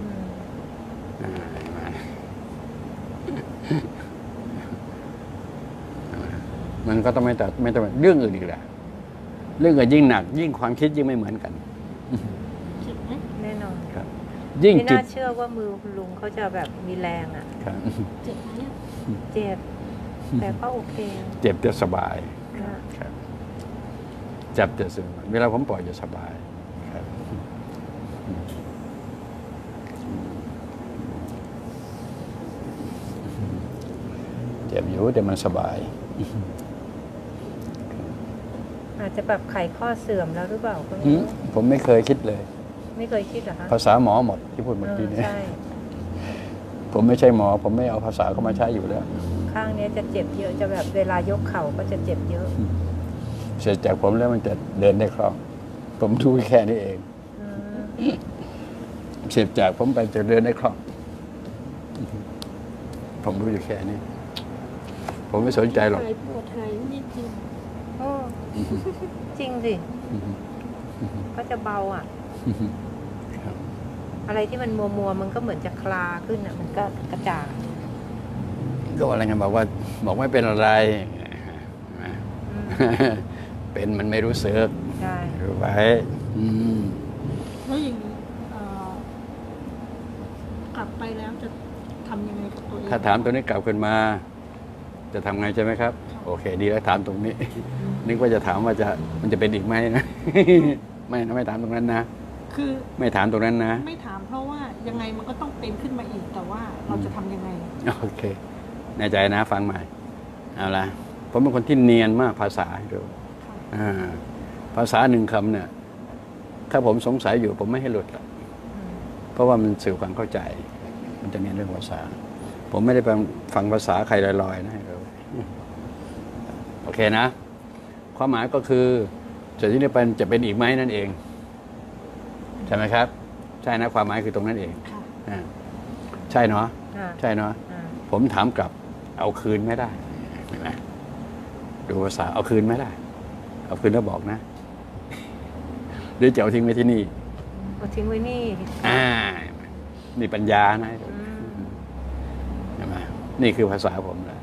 มันก็ต้องไม่ต้องเรื่องอื่นอีกแหละเรื่องอื่นยิ่งหนักยิ่งความคิดยิ่งไม่เหมือนกันแน่นอนครับยิ่งไม่น่าเชื่อว่ามือคุณลุงเขาจะแบบมีแรงอ่ะเจ็บไหมเจ็บแต่ก็โอเคเจ็บแต่สบายครับจับแต่สบายเวลาผมปล่อยจะสบายอยู่แต่มันสบายอาจจะแบบไขข้อเสื่อมแล้วหรือเปล่าก็ไม่หืมรู้ผมไม่เคยคิดเลยไม่เคยคิดเหรอคะภาษาหมอหมดที่พูดเมื่อกี้เนี่ยใช่ผมไม่ใช่หมอ ผมไม่เอาภาษาเข้ามาใช้อยู่แล้วข้างเนี้ยจะเจ็บเยอะจะแบบเวลายกเข่าก็จะเจ็บเยอะเสร็จจากผมแล้วมันจะเดินได้คล่องผมดูแค่นี้เองอืมเสร็จจากผมไปจะเดินได้คล่องผมรู้อยู่แค่นี้ ผมไม่สนใจหรอกหายปวดหายนี่จริงโอ้จริงสิ ก็จะเบาอ่ะครับอะไรที่มันมัวมันก็เหมือนจะคลาขึ้นอ่ะ มันก็กระจ่างก็อะไรกันบอกว่าไม่เป็นอะไรอืมเป็นมันไม่รู้สึกใช่รู้ไว้อืมแล้วอย่างนี้กลับไปแล้วจะทำยังไงกับตัวเองถ้าถามตัวนี้กลับขึ้นมา จะทำไงใช่ไหมครับ โอเค ดีแล้วถามตรงนี้ นึกว่าจะถามว่ามันจะเป็นอีกไหมนะ ไม่ถามตรงนั้นนะคือไม่ถามตรงนั้นนะไม่ถามเพราะว่ายังไงมันก็ต้องเป็นขึ้นมาอีก แต่ว่าเราจะทำยังไงโอเคแน่ใจนะฟังใหม่เอาละผมเป็นคนที่เนียนมากภาษาให้ดูค่ะภาษาหนึ่งคำเนี่ย ถ้าผมสงสัยอยู่ผมไม่ให้หลุดหรอกอืมเพราะว่ามันสื่อความเข้าใจ มันจะเนียนเรื่องภาษา ผมไม่ได้ไปฟังภาษาใครลอยๆนะให้ดูโอเคนะ ความหมายก็คือจะที่นี่เป็นจะเป็นอีกไหมนั่นเอง ใช่ไหมครับ ใช่นะความหมายคือตรงนั้นเองค่ะอ่าใช่เนาะอ่าใช่เนาะอ่าผมถามกลับ เอาคืนไม่ได้เห็นไหมดูภาษาเอาคืนไม่ได้ เอาคืนแล้วบอกนะหรือจะเอาทิ้งไว้ที่นี่เอาทิ้งไว้นี่นี่ปัญญานะอืมใช่ไหมนี่คือภาษาผมแหละ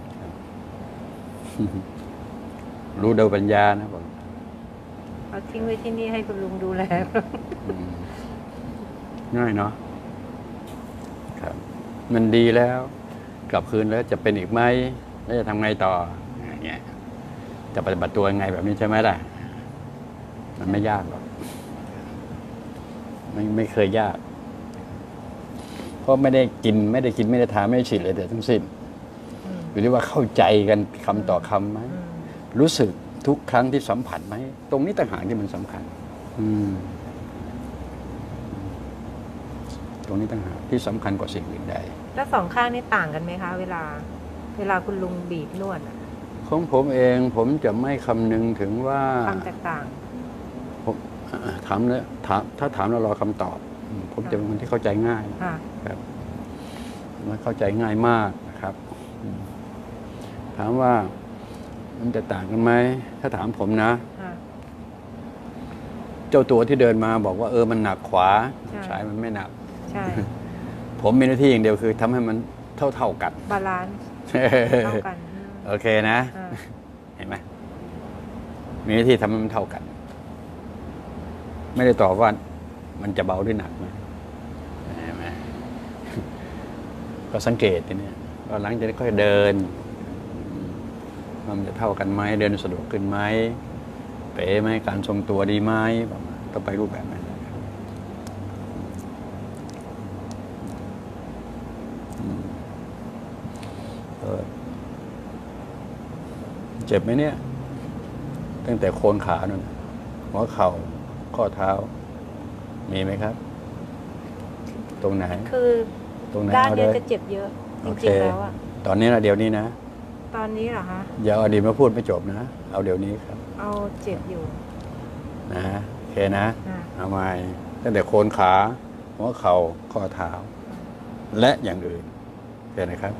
รู้เดาปัญญานะผมเอาทิ้งไว้ที่นี่ให้คุณลุงดูแลอืมง่ายเนาะครับ มันดีแล้ว กลับคืนแล้วจะเป็นอีกไหมแล้วจะทำไงต่ออย่างเงี้ยจะปฏิบัติตัวยังไงแบบนี้ใช่ไหมล่ะ มันไม่ยากหรอกไม่เคยยาก เพราะไม่ได้กินไม่ได้ทานไม่ได้ฉีดเลยแต่ทั้งสิ้นอืมอยู่ที่ว่าเข้าใจกันคำต่อคำไหมอืมรู้สึกทุกครั้งที่สัมผัสไหมตรงนี้ต่างหากที่มันสำคัญ ตรงนี้ต่างหากที่สำคัญกว่าสิ่งอื่นใดแล้วสองข้างนี่ต่างกันไหมคะ เวลาคุณลุงบีบนวดอะของผมเองผมจะไม่คำนึงถึงว่าความแตกต่างผมถามแล้วถ้าถามแล้วรอคำตอบผมจะเป็นคนที่เข้าใจง่ายค่ะครับมันเข้าใจง่ายมากนะครับถามว่ามันจะต่างกันไหมถ้าถามผมนะค่ะเจ้าตัวที่เดินมาบอกว่ามันหนักขวาใช่ซ้ายมันไม่หนักใช่ผมมีหน้าที่อย่างเดียวคือทำให้มันเท่ากันบาลานซ์เท่ากันอืมโอเคนะอ่าเห็นไหมมีหน้าที่ทำให้มันเท่ากัน ไม่ได้ตอบว่ามันจะเบาหรือหนักนะเห็นไหม ก็สังเกตทีนี้ว่าหลังจากนี้ค่อยเดินว่ามันจะเท่ากันไหมเดินสะดวกขึ้นไหมเป๋ไหมการทรงตัวดีไหมประมาณต้องไปรูปแบบนั้นนะครับเจ็บไหมเนี่ย ตั้งแต่โคนขานั่นหัวเข่าข้อเท้า มีไหมครับ ตรงไหนคือตรงไหนด้านเอาเลเนี้ยยจะเจ็บเยอะ จโอเคริงๆแล้วอะตอนนี้นะเดี๋ยวนี้นะตอนนี้เหรอคะอย่าเอาอดีตมาพูดไม่จบนะ เอาเดี๋ยวนี้ครับเอาเจ็บอยู่นะโอเคนะอ่าเอาใหม่ตั้งแต่โคนขาหัวเข่าข้อเท้า และอย่างอื่นโอเคนะครับ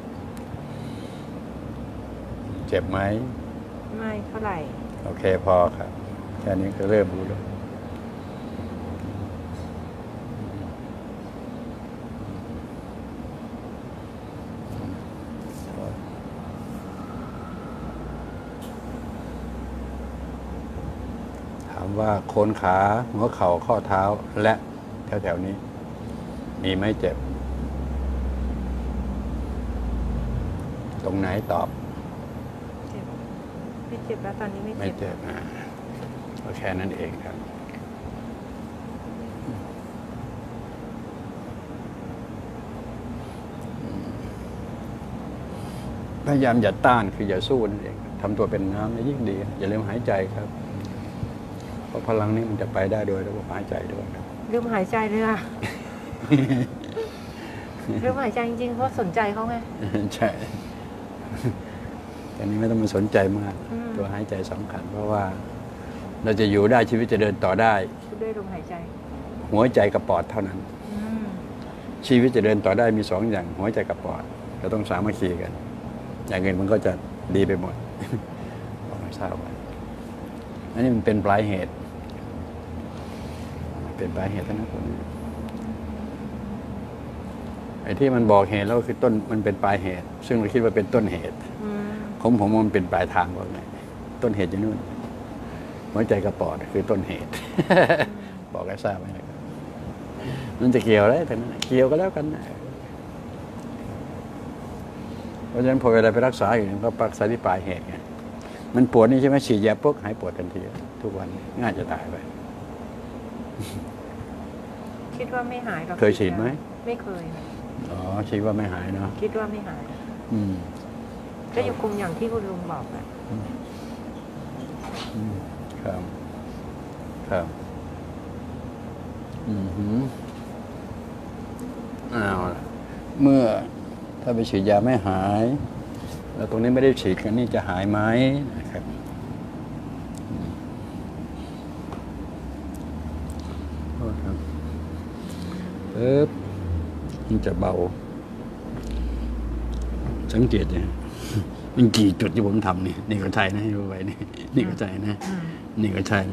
เจ็บไหมไม่เท่าไหร่โอเคพอครับแค่นี้ก็เริ่มรู้แล้วถามว่าโคนขาหัวเข่าข้อเท้า และแถวๆนี้ มีไหมเจ็บ ตรงไหนตอบเจ็บ ไม่เจ็บแล้วตอนนี้ไม่ไม่เจ็บเจ็บก็แค่นั้นเองครับพยายามอย่าต้านคืออย่าสู้นั่นเองทำตัวเป็นน้ำยิ่งดีอย่าลืมหายใจครับเพราะพลังนี้มันจะไปได้โดยระบบหายใจด้วยครับลืมหายใจเลยอะ ลืมหายใจจริงๆเพราะสนใจเขาไงใช่แต่นี้ไม่ต้องมาสนใจมากตัวหายใจสำคัญเพราะว่าเราจะอยู่ได้ชีวิตจะเดินต่อได้ด้วยลมหายใจหัวใจกับปอดเท่านั้นชีวิตจะเดินต่อได้มี2 อย่างหัวใจกับปอดเราต้องสามัคคีกันอย่างเงินมันก็จะดีไปหมด บอกให้ทราบไว้อันนี้มันเป็นปลายเหตุเป็นปลายเหตุเท่านั้นคนไอ้ที่มันบอกเหตุแล้วคือต้นมันเป็นปลายเหตุ ซึ่งเราคิดว่าเป็นต้นเหตุผมมันเป็นปลายทางว่าไงต้นเหตุอยู่นู่นหัวใจกับปอดคือต้นเหตุ บอกให้ทราบไว้นะครับมันจะเกี่ยวอะไรทั้งนั้นเกี่ยวก็แล้วกันนะเพราะฉะนั้นพอเวลาไปรักษาอยู่ก็รักษาที่ปลายเหตุไงมันปวดนี่ใช่ไหมฉีดยาปุ๊บหายปวดทันทีทุกวันง่ายจะตายไปคิดว่าไม่หายหรอกเคยฉีดไหมไม่เคยอ๋อคิดว่าไม่หายเนาะคิดว่าไม่หายก็อยู่คุมอย่างที่คุณลุงบอกแหละครับครับเอาล่ะเมื่อถ้าไปฉีดยาไม่หายแล้วตรงนี้ไม่ได้ฉีดกันนี่จะหายไหมนะครับโทษครับมันจะเบาสังเกตเนี่ยมันกี่จุดที่ผมทำนี่ก็ใช่นะให้รู้ไว้นี่ก็ใช่นะนี่ก็ใช่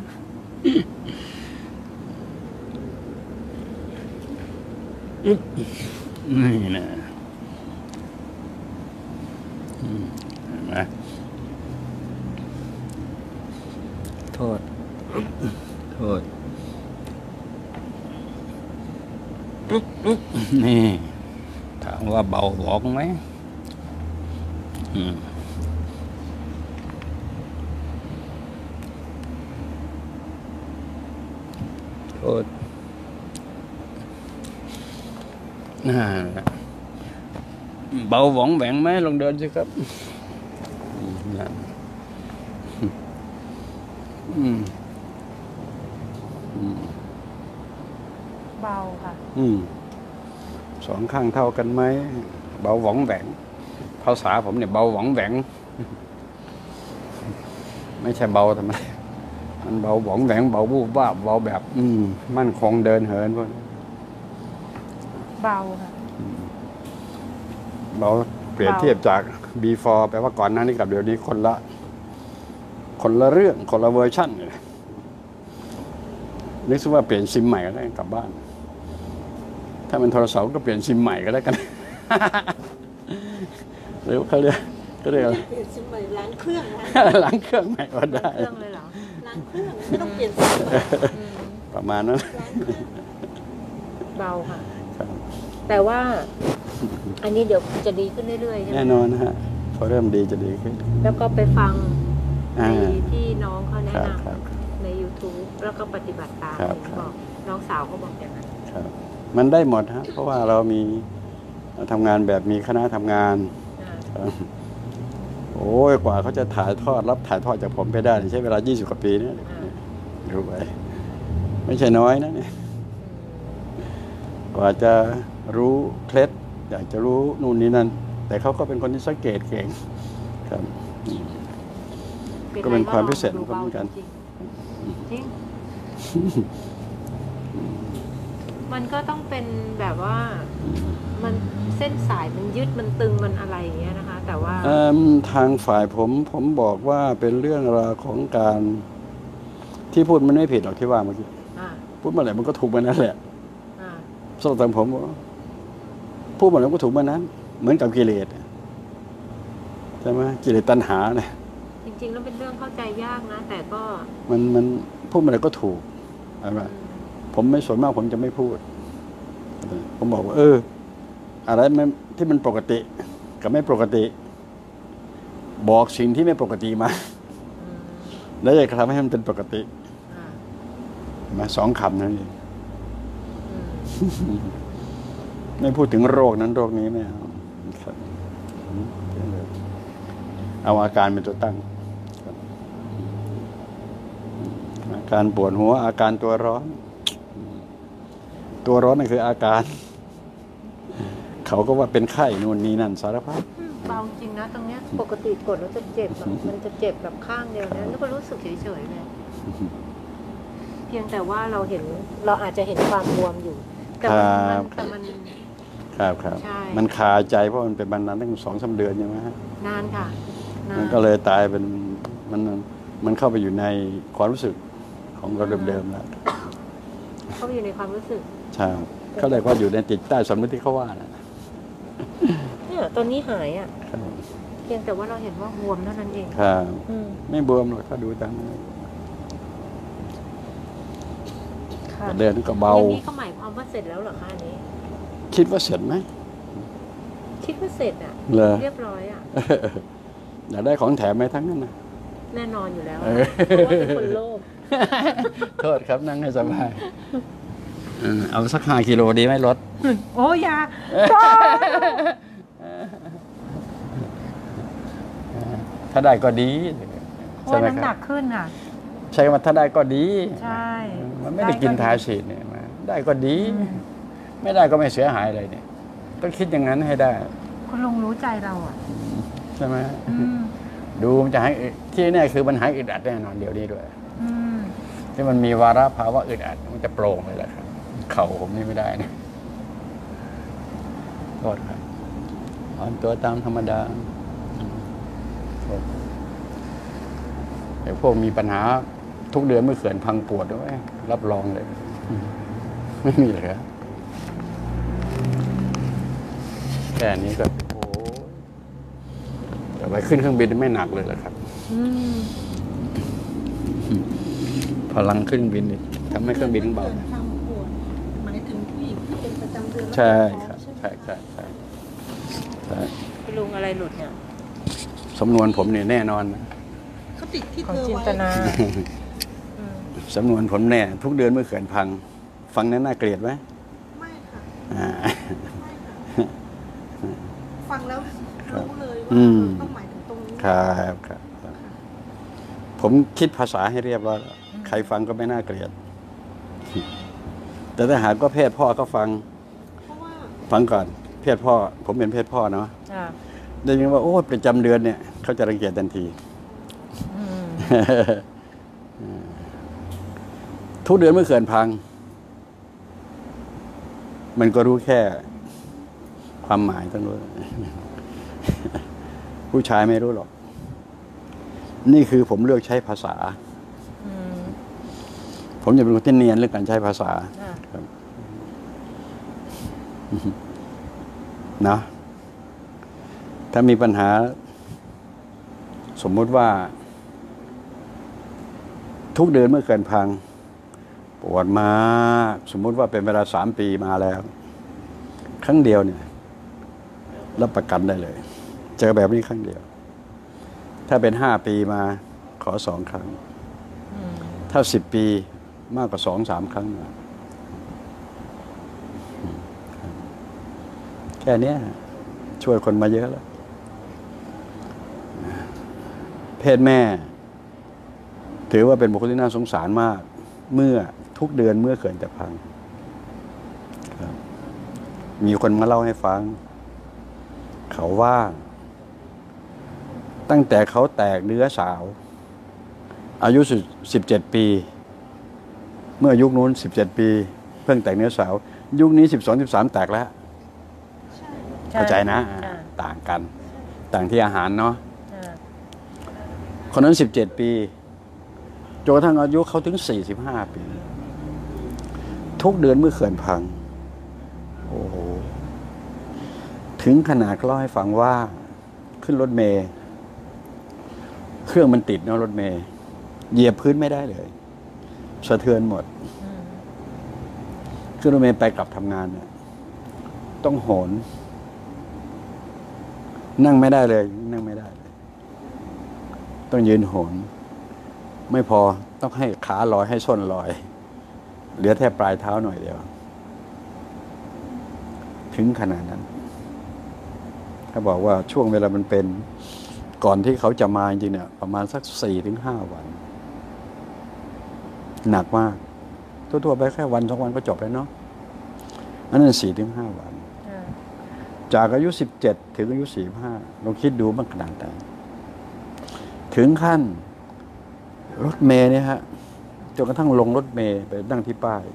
นี่นะเห็นไหมโทษนี่ถามว่าเบาบอกไหมโทษเบาหวองแหวงไหมลองเดินสิครับเบาค่ะ 2 ข้างเท่ากันไหมเบาหวองแหวงภาษาผมเนี่ยเบาหวองแหวงไม่ใช่เบาทำไมมันเบาหวองแหวงเบาวูบวาบเบาแบบมั่นคงเดินเหินพวกนี้เบาค่ะเบาเปรียบเทียบจาก before แปลว่าก่อนหน้านี้กับเดี๋ยวนี้คนละเรื่องคนละเวอร์ชันเลยนึกซะว่าเปลี่ยนซิมใหม่ก็ได้กลับบ้านถ้าเป็นโทรศัพท์ก็เปลี่ยนซิมใหม่ก็แล้วกันหรือเขาเรียกเปลี่ยนซิมใหม่ล้างเครื่องใหม่ก็ได้เครื่องเลยเหรอล้างเครื่องไม่ต้องเปลี่ยนซิมประมาณนั้นเบาค่ะแต่ว่าอันนี้เดี๋ยวจะดีขึ้นเรื่อยๆใช่ไหมแน่นอนนะฮะพอเริ่มดีจะดีขึ้นแล้วก็ไปฟังในที่น้องเขาแนะนำใน YouTube แล้วก็ปฏิบัติตามบอกน้องสาวเขาบอกอย่างนั้นมันได้หมดฮะเพราะว่าเรามีทำงานแบบมีคณะทำงานโอ้ยกว่าเขาจะถ่ายทอดจากผมไปได้ใช้เวลา20 กว่าปีนี่ดูไปไม่ใช่น้อยนะเนี่ยกว่าจะรู้เคล็ดอยากจะรู้นู่นนี่นั่นแต่เขาก็เป็นคนที่สังเกตเก่งครับก็เป็นความพิเศษของเขาเหมือนกันจริงมันก็ต้องเป็นแบบว่ามันเส้นสายมันยึดมันตึงมันอะไรอย่างเงี้ยนะคะแต่ว่าทางฝ่ายผมบอกว่าเป็นเรื่องราวของการที่พูดมันไม่ผิดหรอกที่ว่าเมื่อกี้พูดเมื่อไหร่มันก็ถูกมานั้นแหละสำหรับผมพูดเมื่อไหร่มันก็ถูกมานั้นเหมือนกับกิเลสใช่ไหมกิเลสตัณหาเนี่ยจริงๆแล้วเป็นเรื่องเข้าใจยากนะแต่ก็มันพูดเมื่อไหร่ก็ถูกใช่ไหมผมไม่ส่วนมากผมจะไม่พูดผมบอกว่าอะไรที่มันปกติกับไม่ปกติบอกสิ่งที่ไม่ปกติมาแล้วจะทำให้มันเป็นปกติมา2 คำนั่นเองไม่พูดถึงโรคนั้นโรคนี้ไม่เอาครับเอาอาการเป็นตัวตั้งอาการปวดหัวอาการตัวร้อนนั่นคืออาการเขาก็ว่าเป็นไข้นู่นนี่นั่นสารพัดเบาจริงนะตรงเนี้ยปกติกดแล้วจะเจ็บแบบมันจะเจ็บแบบข้างเดียวนะแล้วก็รู้สึกเฉยๆเลยเพียงแต่ว่าเราอาจจะเห็นความบวมอยู่แต่มันครับมันคาใจเพราะมันเป็นบรรณาตั้ง2-3 เดือนใช่ไหมฮะนานค่ะมันก็เลยตายเป็นมันเข้าไปอยู่ในความรู้สึกของเราเดิมๆแล้วเข้าไปอยู่ในความรู้สึกใช่เขาเรียกว่าอยู่ในจิตใต้สำนึกที่เขาว่านะเนี่ยตอนนี้หายอ่ะเพียงแต่ว่าเราเห็นว่าบวมเท่านั้นเองครับไม่บวมหรอกถ้าดูตามเดินก็เบาอย่างนี้เขาหมายความว่าเสร็จแล้วเหรอคะอันนี้คิดว่าเสร็จไหมคิดว่าเสร็จอ่ะเรียบร้อยอ่ะอยากได้ของแถมไหมทั้งนั้นนะแน่นอนอยู่แล้วเพราะว่าเป็นคนโลภโทษครับนั่งให้สบายเอาสัก5 กิโลดีไหมรถโอ้ยาถ้าได้ก็ดีเพราะน้ำหนักขึ้นค่ะใช่ไหมถ้าได้ก็ดีใช่มันไม่ได้กินทาฉีดเนี่ยได้ก็ดีไม่ได้ก็ไม่เสียหายอะไรเนี่ยต้องคิดอย่างนั้นให้ได้คุณลุงรู้ใจเราอ่ะใช่ไหมดูมันจะหายที่แน่คือมันหายอึดอัดแน่นอนเดี๋ยวนี้ด้วยที่มันมีวาระภาวะอึดอัดมันจะโปร่งเลยแหละครับเข่าผมนี่ไม่ได้นะโทษครับอ่อนตัวตามธรรมดาไอ้พวกมีปัญหาทุกเดือนเมื่อเขื่อนพังปวดด้วยรับรองเลยไม่มีเลยครับแค่นี้ก็โอ้แต่ไปขึ้นเครื่องบินไม่หนักเลยแหละครับพลังขึ้นบินนี่ทำให้เครื่องบินเบาหมายถึงผู้หญิงที่เป็นประจำเดือนใช่ครับใช่คุณลุงอะไรหลุดเนี่ยสำนวนผมเนี่ยแน่นอนเขาติดที่ของจินตนาสำนวนผมแน่ทุกเดือนเมื่อเขื่อนพังฟังนั้นน่าเกลียดไหมไม่ค่ะฟังแล้วรู้เลยว่าต้องหมายถึงตรงนี้ครับผมคิดภาษาให้เรียบร้อยใครฟังก็ไม่น่าเกลียดแต่ถ้าหากก็เพศพ่อก็ฟังก่อนเพศพ่อผมเป็นเพศพ่อเนาะได้ยินว่าโอ้ประจำเดือนเนี่ยเขาจะรังเกียจทันทีทุกเดือนเมื่อเขื่อนพังมันก็รู้แค่ความหมายทั้งรู้ผู้ชายไม่รู้หรอกนี่คือผมเลือกใช้ภาษาผมจะเป็นคนที่เนียนเรื่องการใช้ภาษานะถ้ามีปัญหาสมมุติว่าทุกเดือนเมื่อเกินพังปวดมากสมมุติว่าเป็นเวลา3 ปีมาแล้วครั้งเดียวเนี่ยรับประกันได้เลยเจอแบบนี้ครั้งเดียวถ้าเป็น5 ปีมาขอ2 ครั้งถ้า10 ปีมากกว่า2-3 ครั้งแค่นี้ช่วยคนมาเยอะแล้วเพศแม่ถือว่าเป็นบุคคลที่น่าสงสารมากเมื่อทุกเดือนเมื่อเขื่อนจะพังมีคนมาเล่าให้ฟังเขาว่าตั้งแต่เขาแตกเนื้อสาวอายุ17 ปีเมื่อยุคนู้น17 ปีเพิ่งแตกเนื้อสาวยุคนี้12-13แตกแล้วเข้าใจนะต่างกันต่างที่อาหารเนาะคนนั้น17 ปีจนกระทั่งอายุเขาถึง45 ปีทุกเดือนเมื่อเขื่อนพังโอ้โหถึงขนาดเล่าให้ฟังว่าขึ้นรถเมล์เครื่องมันติดเนาะรถเมล์เหยียบพื้นไม่ได้เลยสะเทือนหมดขึ้นรถเมล์ไปกลับทำงานเนี่ยต้องโหนนั่งไม่ได้เลยนั่งไม่ได้เลยต้องยืนโหนไม่พอต้องให้ขาลอยให้ส้นลอยเหลือแค่ปลายเท้าหน่อยเดียวถึงขนาดนั้นเขาบอกว่าช่วงเวลามันเป็นก่อนที่เขาจะมาจริงๆเนี่ยประมาณสัก4-5 วันหนักมากทั่วๆไปแค่1-2 วันก็จบแล้วเนาะอันนั้น4-5 วัน จากอายุ17ถึงอายุ45ลองคิดดูมันขนาดไหนถึงขั้นรถเมล์เนี่ยฮะจนกระทั่งลงรถเมล์ไปนั่งที่ป้าย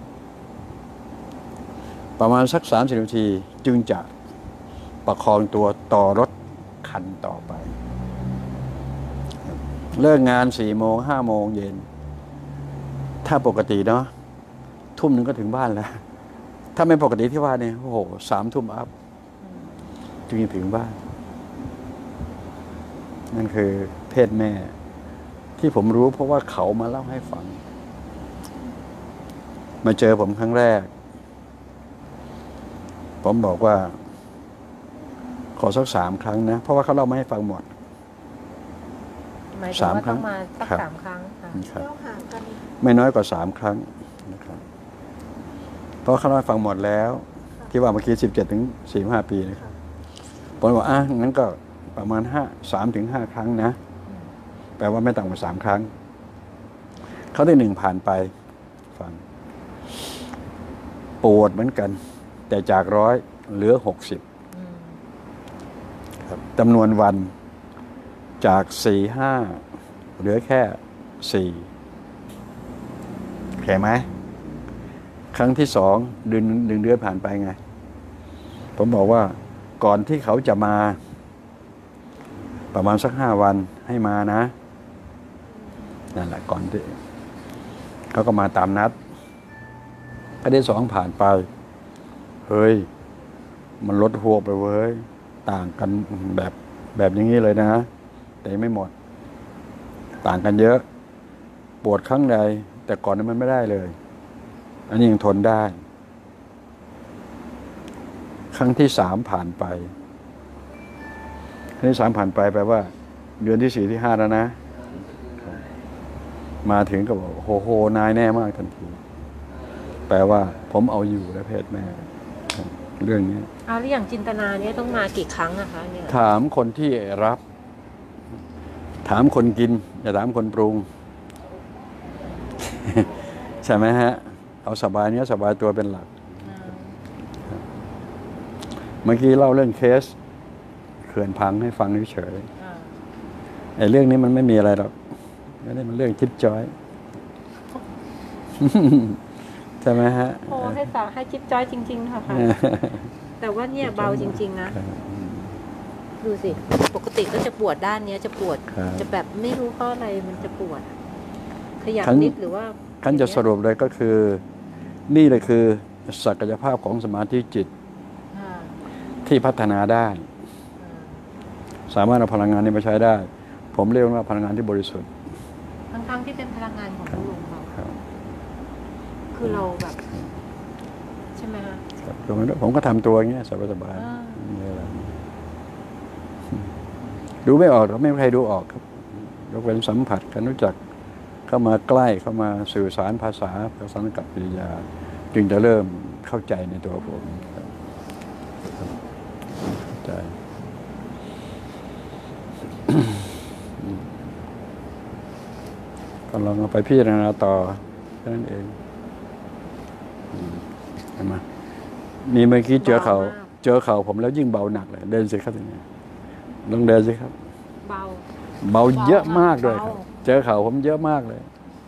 ประมาณสัก30 นาทีจึงจะประคองตัวต่อรถคันต่อไปเลิกงาน4 โมง 5 โมงเย็นถ้าปกติเนาะทุ่มหนึ่งก็ถึงบ้านแล้วถ้าไม่ปกติที่ว่าเนี่ยโอ้โห3 ทุ่มอัพจึงถึงบ้านนั่นคือเพศแม่ที่ผมรู้เพราะว่าเขามาเล่าให้ฟังมาเจอผมครั้งแรกผมบอกว่าขอสัก3 ครั้งนะเพราะว่าเขาเล่ามาให้ฟังหมด3 ครั้งมาสัก3 ครั้งค่ะเล่าห่างกันไม่น้อยกว่า3 ครั้งนะครับเพราะเขาเล่าให้ฟังหมดแล้วที่ว่าเมื่อกี้17-45 ปีนะครับผมบอกงั้นก็ประมาณ3-5 ครั้งนะแปลว่าไม่ต่ำกว่า3 ครั้งเขาได้1ผ่านไปฟังปวดเหมือนกันแต่จาก100เหลือ60ครับจำนวนวันจาก4-5เหลือแค่4เข้าไหมครั้งที่2เดือนผ่านไปไงผมบอกว่าก่อนที่เขาจะมาประมาณสัก5 วันให้มานะนั่นแหละก่อนที่เขาก็มาตามนัดครั้งที่2ผ่านไปเฮ้ยมันลดหัวไปเว้ยต่างกันแบบอย่างนี้เลยนะแต่ไม่หมดต่างกันเยอะปวดครั้งใดแต่ก่อนนั้นมันไม่ได้เลยอันนี้ยังทนได้ครั้งที่3ผ่านไปครั้งที่3ผ่านไปแปลว่าเดือนที่4ที่5แล้วนะมาถึงก็บอกโหนายแน่มากทันทีแปลว่าผมเอาอยู่แล้วเพศแม่เรื่องนี้แล้วอย่างจินตนาเนี่ยต้องมากี่ครั้งอะคะเนี่ยถามคนที่รับถามคนกินอย่าถามคนปรุง ใช่ไหมฮะเอาสบายเนี้ยสบายตัวเป็นหลักเมื่อกี้เล่าเรื่องเคสเขื่อนพังให้ฟังเฉยไอ้เรื่องนี้มันไม่มีอะไรหรอกนี่มันเรื่องจิ๊บจ้อย ใช่ไหมฮะโอ้ให้จิ๊บจ้อยจริงๆค่ะแต่ว่าเนี่ยเบาจริงๆนะดูสิปกติก็จะปวดด้านนี้จะปวดจะแบบไม่รู้เพราะอะไรมันจะปวดขยับนิดหรือว่าขั้นจะสรุปเลยก็คือนี่เลยคือศักยภาพของสมาธิจิตที่พัฒนาได้สามารถเอาพลังงานนี้มาใช้ได้ผมเรียกว่าพลังงานที่บริสุทธิ์ทั้งที่เป็นพลังงานของลุงเราคือเราแบบใช่ไหมคะผมก็ทำตัวอย่างเงี้ยสบายๆดูไม่ออกไม่มีใครดูออกครับยกเว้นสัมผัสกันรู้จักเข้ามาใกล้เข้ามาสื่อสารภาษากับกิริยาจึงจะเริ่มเข้าใจในตัวผมเข้าใจก็ลองเอาไปพิจารณาต่อแค่นั้นเองเห็นไหมนี่เมื่อกี้เจอเขาผมแล้วยิ่งเบาหนักเลยเดินสิครับอย่างนี้ลองเดินสิครับเบาเยอะมากเลยครับเจอเขาผมเยอะมากเลย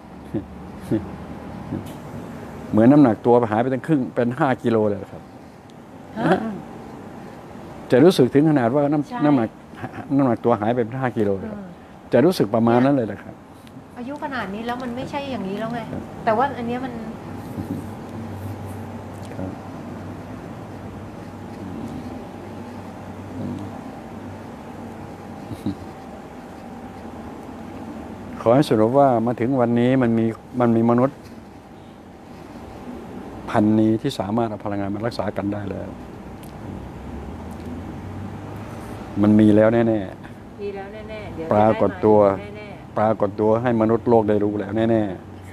เหมือนน้ำหนักตัวหายไปตั้งครึ่งเป็น5 กิโลเลยครับจะรู้สึกถึงขนาดว่าน้ำหนักตัวหายไปเป็น5 กิโลเลยจะรู้สึกประมาณนั้นเลยนะครับอายุขนาดนี้แล้วมันไม่ใช่อย่างนี้แล้วไงแต่ว่าอันนี้มันขอให้สรุปว่ามาถึงวันนี้มันมีมนุษย์พันนี้ที่สามารถเอาพลังงานมารักษากันได้แล้วมันมีแล้วแน่ๆมีแล้วแน่ๆเดี๋ยวปรากฏตัวให้มนุษย์โลกได้รู้แล้วแน่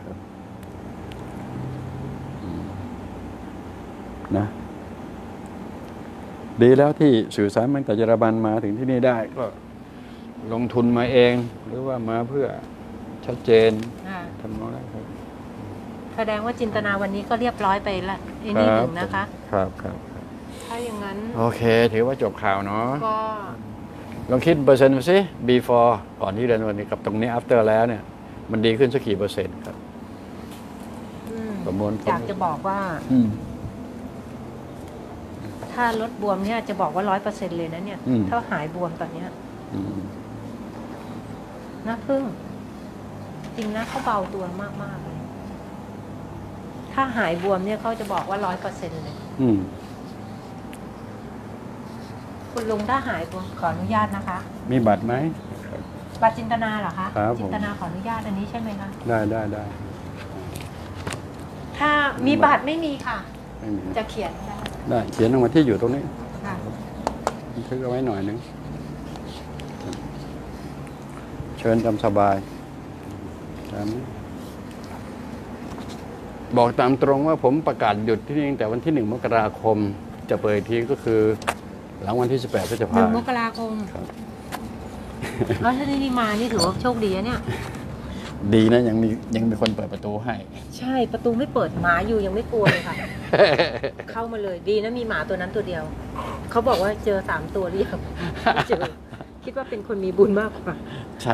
ๆนะดีแล้วที่สื่อสารมันกับเยอรมันมาถึงที่นี่ได้ก็ลงทุนมาเอง หรือว่ามาเพื่อชัดเจนค่ะทำนองนั้นครับแสดงว่าจินตนาวันนี้ก็เรียบร้อยไปละอีกนิดหนึ่งนะคะครับถ้าอย่างนั้นโอเค ถือว่าจบข่าวเนาะก็ลองคิดเปอร์เซ็นต์มาสิ before ก่อนที่เรียนวันนี้กับตรงนี้ after แล้วเนี่ย มันดีขึ้นสักกี่เปอร์เซ็นต์ครับ ประมวลผลอยากจะบอกว่า ถ้าลดบวมเนี่ยจะบอกว่า100%เลยนะเนี่ย ถ้าหายบวมตอนเนี้ยนะพึ่ง จริงนะเขาเบาตัวมากๆเลย ถ้าหายบวมเนี่ยเขาจะบอกว่า100%เลย คุณลุงถ้าหายบวมขออนุญาตนะคะมีบัตรไหมบัตรจินตนาเหรอคะครับผมจินตนาขออนุญาตอันนี้ใช่ไหมคะได้ถ้ามีบัตรไม่มีค่ะไม่มีจะเขียนได้ได้เขียนลงมาที่อยู่ตรงนี้ค่ะบันทึกเอาไว้หน่อยนึงเชิญตามสบายตามนี้บอกตามตรงว่าผมประกาศหยุดที่นี่ตั้งแต่วันที่ 1 มกราคม จะเปิดอีกทีก็คือ หลังวันที่ 18 พฤษภาคม 1 มกราคมครับแล้วถ้าที่มานี่ถือว่าโชคดีนะเนี่ยดีนะยังมีคนเปิดประตูให้ใช่ประตูไม่เปิดหมาอยู่ยังไม่กลัวเลยค่ะ เข้ามาเลยดีนะมีหมาตัวนั้นตัวเดียว เขาบอกว่าเจอ3 ตัวเรียบไม่เจอคิดว่าเป็นคนมีบุญมากกว่าใช่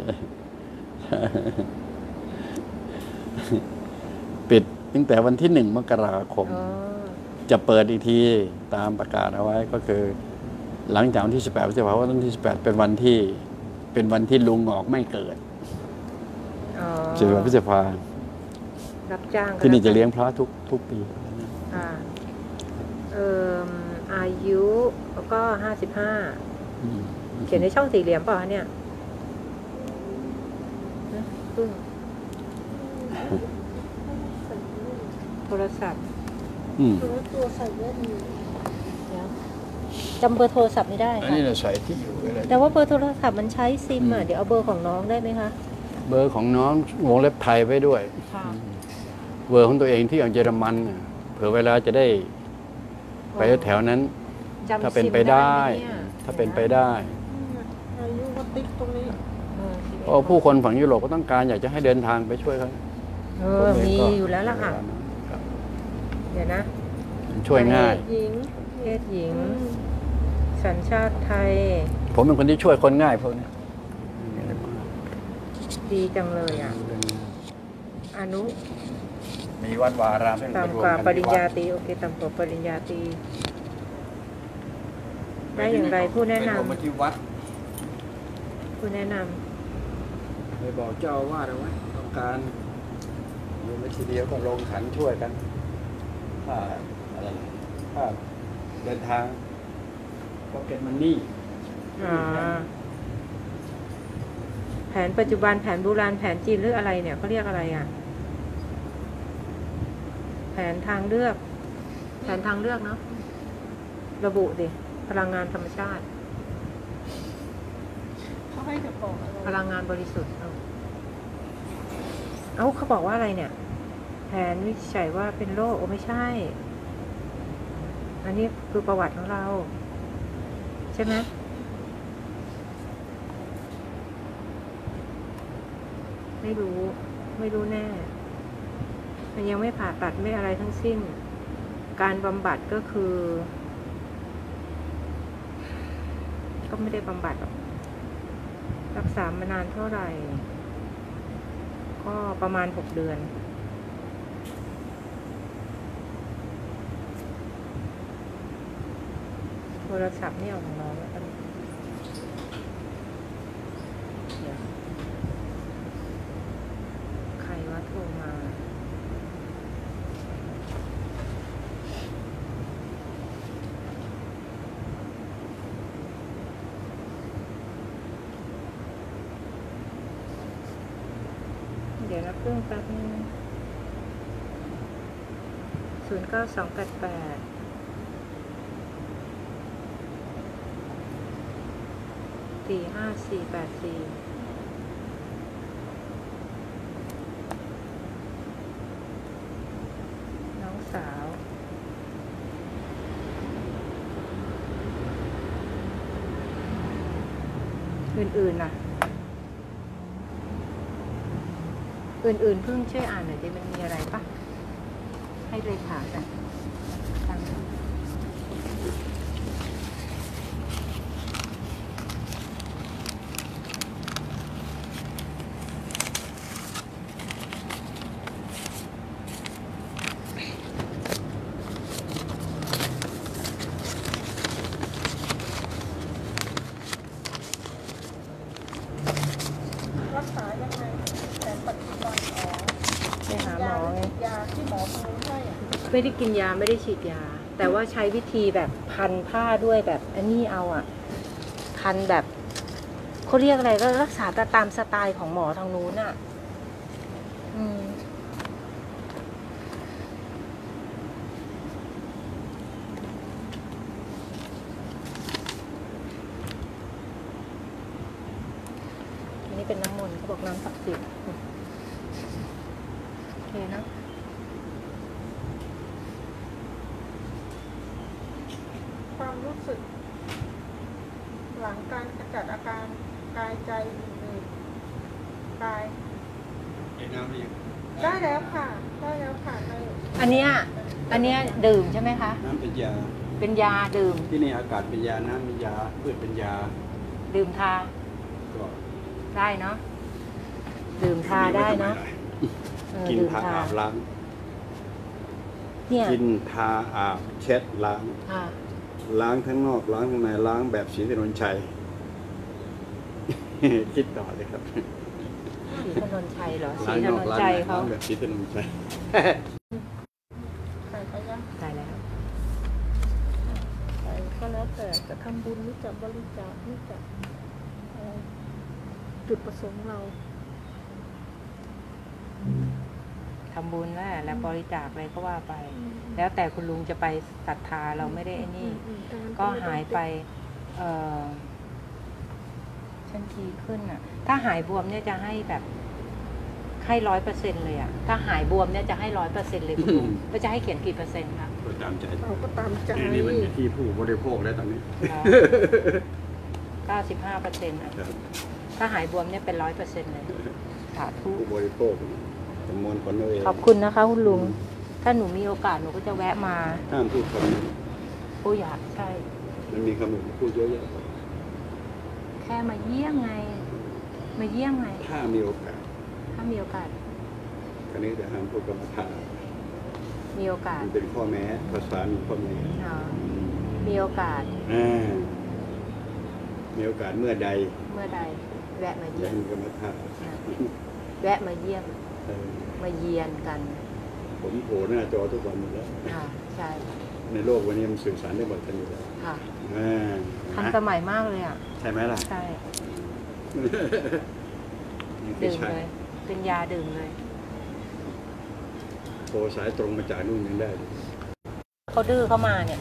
ปิดตั้งแต่วันที่ 1 มกราคมอ๋อจะเปิดอีกทีตามประกาศเอาไว้ก็คือ หลังจากวันที่ 18 พฤษภาคมวันที่ 18 เป็นวันที่ลุงออกไม่เกิดอ๋อ 18 พฤษภาคมรับจ้างก็ที่นี่จะรับเลี้ยงพระทุกปีค่ะอายุแล้วก็55 เขียนในช่องสี่เหลี่ยมเปล่าคะเนี่ยนะพึ่งโทรศัพท์ตัวใส่แว่นอยู่เดี๋ยวจำเบอร์โทรศัพท์ไม่ได้อันค่ะนี้เราใส่ที่อยู่อะไรแต่ว่าเบอร์โทรศัพท์มันใช้ซิมอ่ะ เดี๋ยวเอาเบอร์ของน้องได้ไหมคะเบอร์ของน้องวงเล็บไทยไว้ด้วยค่ะเบอร์ของตัวเองที่อย่างเยอรมันน่ะเผื่อเวลาจะได้ไปแถวนั้นจำถ้าเป็นซิมไปได้หมเนี่ยถ้าเป็นไปได้อายุวัดติ๊กตรงนี้เพราะผู้คนฝั่งยุโรปก็ต้องการอยากจะให้เดินทางไปช่วยเขามีอยู่แล้วล่ะค่ะครับเดี๋ยวนะช่วยง่ายหญิงเพศหญิง สัญชาติไทยผมเป็นคนที่ช่วยคนง่ายพวกนี้ดีจังเลยอ่ะ อนุมีวัดวาอารามที่ต่ำกว่าปริญญาตรีโอเคต่ำกว่าปริญญาตรีได้อย่างไรผู้แนะนำมาที่วัดผู้แนะนไปบอกเจ้าอาวาสเอาไว้ต้องการลงมาทีเดียวก็ลงขันช่วยกันถ้าอะไรถ้าเดินทางก็เก็ตมันนี่แผนปัจจุบันแผนโบราณแผนจีนหรืออะไรเนี่ยเขาเรียกอะไรอ่ะ แผนทางเลือก แผนทางเลือกเนาะระบุดิพลังงานธรรมชาติเขาให้จะบอกอะไรพลังงานบริสุทธิ์เอาเขาบอกว่าอะไรเนี่ย แผนวิจัยว่าเป็นโรคโอ้ไม่ใช่ อันนี้คือประวัติของเรา ใช่ไหมไม่รู้แน่ มันยังไม่ผ่าตัดไม่อะไรทั้งสิ้น การบำบัดก็คือ ก็ไม่ได้บำบัดหรอกรักษามานานเท่าไหร่ ก็ประมาณ6 เดือน โทรศัพท์นี่เอาของน้องแล้วกันเดี๋ยวใครว่าโทรมา เดี๋ยวรับเครื่องแป๊บนึง09288 45484น้องสาว คอื่นๆน่ะ อื่นๆเพิ่งช่วยอ่านหน่อยดิมันมีอะไรปะให้เลยค่ะกันตั้งรักษายังไงแต่ปัจจุบันไปหาหมอไงยาที่หมอคนนู้นให้อะไม่ได้กินยาไม่ได้ฉีดยา แต่ว่าใช้วิธีแบบพันผ้าด้วยแบบอันนี้เอาอะพันแบบเขาเรียกอะไรก็รักษาตามสไตล์ของหมอทางนู้นอะอันนี้เป็นน้ำมนต์เขาบอกน้ำศักดิ์สิทธิ์โอเคนะความรู้สึก หลังการขจัดอาการกายใจอื่นๆกายเห็นน้ำหรือยังได้แล้วค่ะในอันเนี้ยดื่มใช่ไหมคะน้ำเป็นยาเป็นยาดื่มที่นี่อากาศเป็นยา น้ำเป็นยาพืชเป็นยาดื่มทาก็ได้เนาะดื่มทาได้เนาะกินดื่มทาอาบล้างเนี่ยกินทาอาบเช็ดล้างค่ะล้างทั้งนอกล้างทั้งในล้างแบบศรีถนนชัย คิดต่อเลยครับศรีถนนชัยเหรอศล้ารีงถนนอกนล้างชัยในเขาล้างแบบศรีถนนชัยใส่ไปยังตายแล้วใส่ก็แล้วแต่จะทำบุญหรือจะบริจาคหรือจะจุดประสงค์เราทำบุญแล้วบริจาคอะไรก็ว่าไป แล้วแต่คุณลุงจะไปศรัทธาเราไม่ได้ไอ้นี่ ก็หายไปทันทีขึ้นอ่ะ ถ้าหายบวมเนี่ยจะให้แบบให้100%เลยอ่ะ ถ้าหายบวมเนี่ยจะให้100%เลยคุณลุงก็จะให้เขียนกี่เปอร์เซ็นต์คะก็ตามใจเราก็ตามใจนี่มันอยู่ที่ผู้บริโภคแล้วตอนนี้ 95%อ่ะครับถ้าหายบวมเนี่ยเป็น100%เลยสาธุผู้บริโภคจำนวนคนเอาเองขอบคุณนะคะคุณลุง ถ้าหนูมีโอกาสหนูก็จะแวะมาห้ามพูดคำนี้โอ้อยากใช่มันมีคำอื่นพูดเยอะแยะแค่มาเยี่ยมไง มาเยี่ยมไงถ้ามีโอกาสถ้ามีโอกาสคันนี้จะห้ามพูดคำว่าถ้ามีโอกาสมันเป็นข้อแม้ภาษามีข้อแม้มีโอกาสมีโอกาสเมื่อใดเมื่อใด แวะมาอเยี่ย่ายมมีคำว่าถ้าแวะมาเยี่ยมเออมาเยียนกันผมโผล่หน้าจอทุกวันอยู่แล้วใช่ในโลกวันนี้มันสื่อสารได้หมดกันอยู่แล้วค่ะเห็นทันไหมสมัยมากเลยอ่ะใช่ไหมล่ะใช่นี่คือดื่มใช่เลย เป็นยาดื่มเลยโทรสายตรงมาจากนู่นยังได้เลยเขาดื้อเข้ามาเนี่ย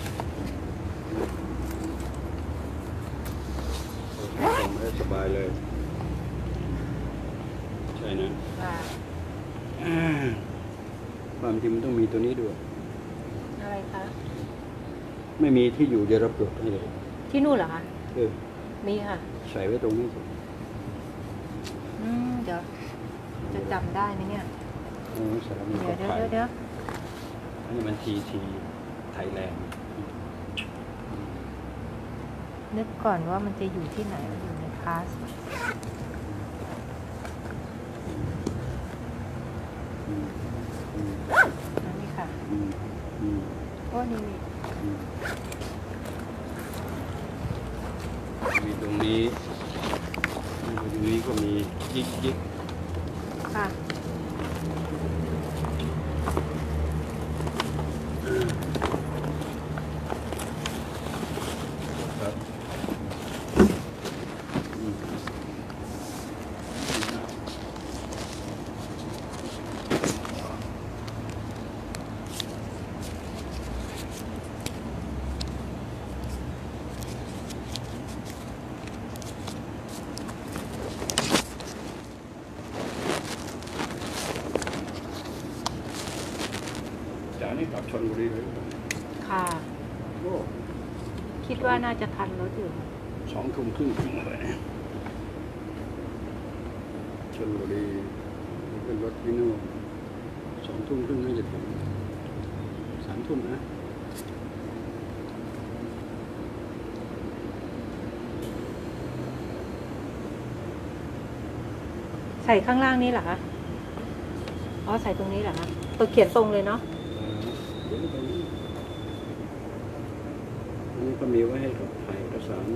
โทรสายตรงได้สบายเลย ใช่นะ ความจริงมันต้องมีตัวนี้ด้วยอะไรคะไม่มีที่อยู่เดี๋ยวเราปลดให้เลยที่นู่นเหรอคะเออมีค่ะใส่ไว้ตรงนี้สิเดี๋ยว จะจำได้ไหมเนี่ยสารมีเดี๋ยวไทยเดี๋ยวอันนี้มันทีไทยแลนด์นึกก่อนว่ามันจะอยู่ที่ไหนอยู่ในคลาสอันนี้ค่ะโอ้นี่มีตรงนี้ตรงนี้ก็มียิกค่ะครับจากนี้กลับชลบุรีเลยค่ะโอ้คิดว่าน่าจะทันรถอยู่ 2 ทุ่มครึ่งถึงเลยชลบุรีขึ้นรถที่นู่น2 ทุ่มครึ่งน่าจะถึง3 ทุ่มนะใส่ข้างล่างนี้เหรอคะอ๋อใส่ตรงนี้เหรอคะตัวเขียนตรงเลยเนาะเดี๋ยวตรงนี้อันนี้ก็มีไว้ให้กับถ่ายเอกสาร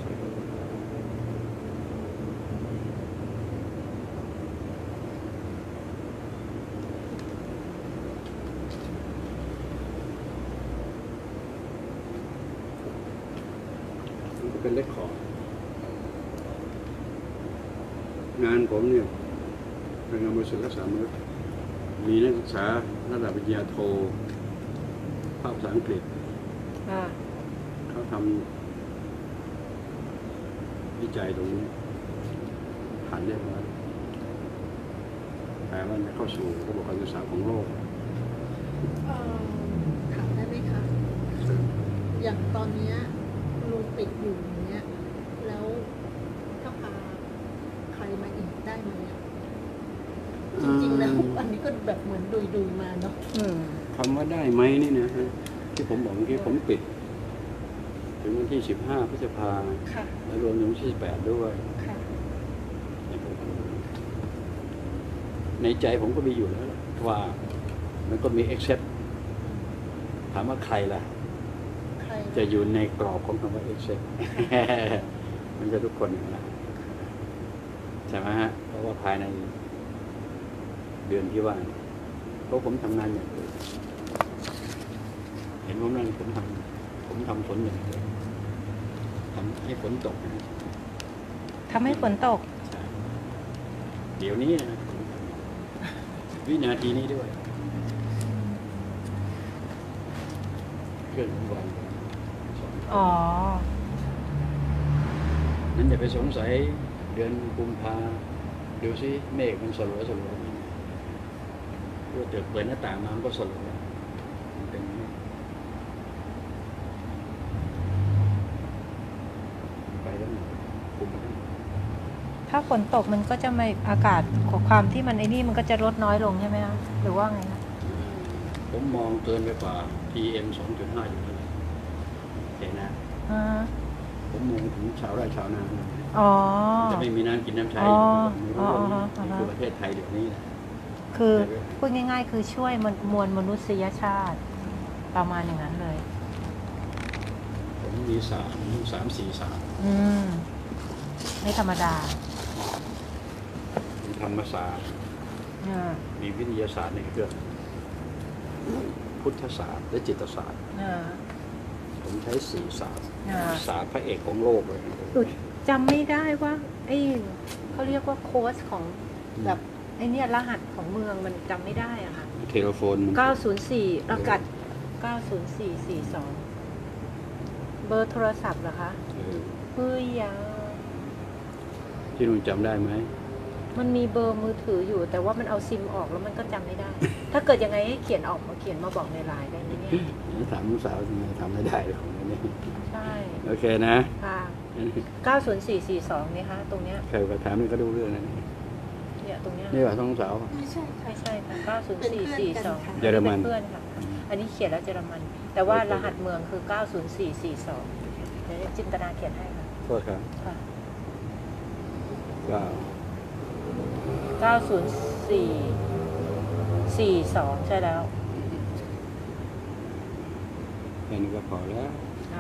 มันก็เป็นเลขขอร์ดงานผมเนี่ยเป็นงานบริษัทรักษามนุษย์มีนักศึกษาระดับปริญญาโทภาคภาษาอังกฤษเขาทำวิจัยตรงนี้ผ่านเรียบร้อยแปลว่าจะเข้าสู่ระบบการศึกษาของโลกถามได้ไหมคะ อย่างตอนเนี้ยลุงปิดอยู่อย่างเงี้ยแล้วถ้าพาใครมาอีกได้ไหมอะจริงๆแล้วอันนี้ก็แบบเหมือนดุยๆมาเนาะคำว่าได้ไหมนี่นะฮะที่ผมบอกเมื่อกี้ผมปิด ถึงวันที่15 พฤษภาคมค่ะและรวมถึงวันที่18ด้วยค่ะในใจผมก็มีอยู่แล้วว่ามันก็มี accept ถามว่าใครล่ะใครจะอยู่ในกรอบของคำว่า accept มันจะทุกคนนะใช่ไหมฮะเพราะว่าภายในเดือนที่ว่าเพราะผมทำงานอย่างอื่นเห็นผมนั่นผมทำฝนอย่างเดียวทำให้ฝนตกนะทำให้ฝนตกใช่เดี๋ยวนี้นะวินาทีนี้ด้วยเคลื่อนไหวอ๋อนั้นอย่าไปสงสัยเดือนกุมภาดูซิเมฆมันสลัวว่าเปิดหน้าต่างมามันก็สลัวมันเป็นอย่างนี้ไปแล้วนะคุมมันถ้าฝนตกมันก็จะไม่อากาศความที่มันไอ้นี่มันก็จะลดน้อยลงใช่ไหมคะหรือว่าไงคะผมมองเกินไปกว่า PM 2.5 อยู่แล้วเห็นนะอ่าผมมองถึงชาวไร่ชาวนาอ๋อจะไม่มีน้ำกินน้ำใช้อ๋อไม่อ๋รู้อว่าอ๋อนี่คือประเทศไทยเดี๋ยวนี้นะคือพูดง่ายๆ คือช่วยมวลมนุษยชาติ ประมาณอย่างนั้นเลยผมมี3-4 ศาสตร์อืม ไม่ธรรมดามีธรรมศาสตร์อ่ามีวิทยาศาสตร์ในเครื่องพุทธศาสตร์และจิตศาสตร์อ่าผมใช้4 ศาสตร์อ่าศาสตร์พระเอกของโลกเลยจำไม่ได้ว่าไอ้เขาเรียกว่าโค้ดของแบบไอ้เนี่ยรหัสของเมืองมันจำไม่ได้อะค่ะเทเลโฟน 904อากาศ90442 เบอร์โทรศัพท์เหรอคะเฮ้ยยาที่นุ่นจำได้ไหมมันมีเบอร์มือถืออยู่ แต่ว่ามันเอาซิมออกแล้วมันก็จำไม่ได้ ถ้าเกิดยังไงให้เขียนออกมาเขียนมาบอกในไลน์ได้ไหมเนี่ยนี่ถามลูกสาวทำไมทำไม่ได้เลยของนี่ใช่โอเคนะค่ะ90442นี่คะตรงเนี้ยใครก็ถามนี่ก็ดูเรื่องนั้นเนี่ยตรงเนี้ยนี่ว่าต้องสาวไม่ใช่ค่ะไม่ใช่ค่ะ90442 เยอรมันเพื่อนค่ะ อันนี้เขียนแล้วเยอรมัน แต่ว่ารหัสเมืองคือ90442เดี๋ยวจินตนาเขียนให้ค่ะโทษครับค่ะก็ 90442ใช่แล้วแค่นี้ก็พอแล้วค่ะ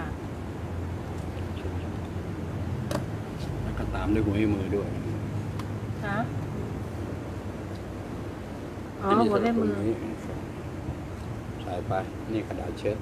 แล้วก็ตามด้วยหัวมือด้วยฮะอ๋อหัวแม่มือใส่ไป นี่กระดาษเช็ด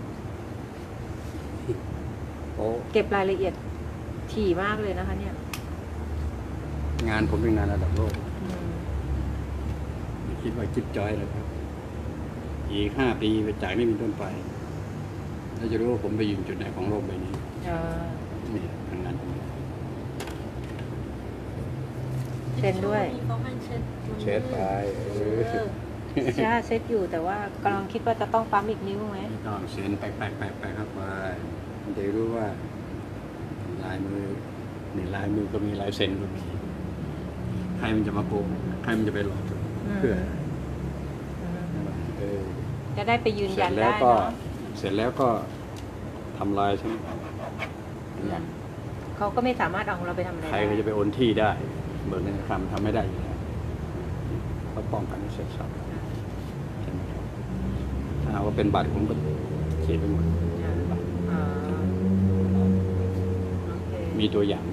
โอ้เก็บรายละเอียดถี่มากเลยนะคะเนี่ยงานผมเป็นงานระดับโลกอืมไม่คิดว่าจิ๊บจอยเลยครับ อีก5 ปีไปจากนี้เป็นต้นไปเราจะรู้ว่าผมไปอยู่จุดไหนของโลกใบนี้ นี่ทางนั้นเซ็นด้วยเขาให้เช็ดเช็ดไปใช่เซ็ตอยู่แต่ว่ากำลังคิดว่าจะต้องปั๊มอีกนิ้วไหมไม่ต้องเซ็นแปะเข้าไปมันจะรู้ว่าลายมือนี่ลายมือก็มีลายเซ็นก็มีรมันจะมาโกงใครมันจะไปหลอกเพื่อเออจะได้ไปยืนเสร็ยัจนแล้ได้วก็เนาะเสร็จแล้วก็ทำลายใช่ไหมเขาก็ไม่สามารถเอาเราไปทำอะไรใครก็จะไปโอนที่ได้เบิกเงินคำทำไม่ได้อยู่แล้วเขาป้องกันให้เสร็จสับใช่ไหมครับถ้าหากว่าเป็นบัตรผมก็เขียนไปหมดอ่าโอเคมีตัวอย่าง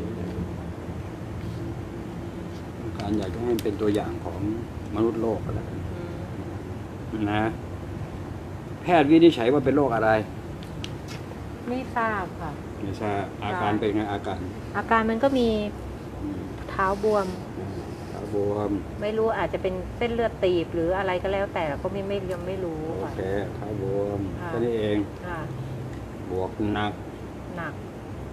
การอยากจะให้เป็นตัวอย่างของมนุษย์โลกก็แล้วกัน นะ แพทย์วินิจฉัยว่าเป็นโรคอะไรไม่ทราบค่ะไม่ทราบอาการเป็นไงอาการอาการมันก็มีเท้าบวมขาบวมไม่รู้อาจจะเป็นเส้นเลือดตีบหรืออะไรก็แล้วแต่ก็ไม่ยังไม่รู้โอค่ะเคขาบวมค่ะแค่นี้เองค่ะบวกหนักหนัก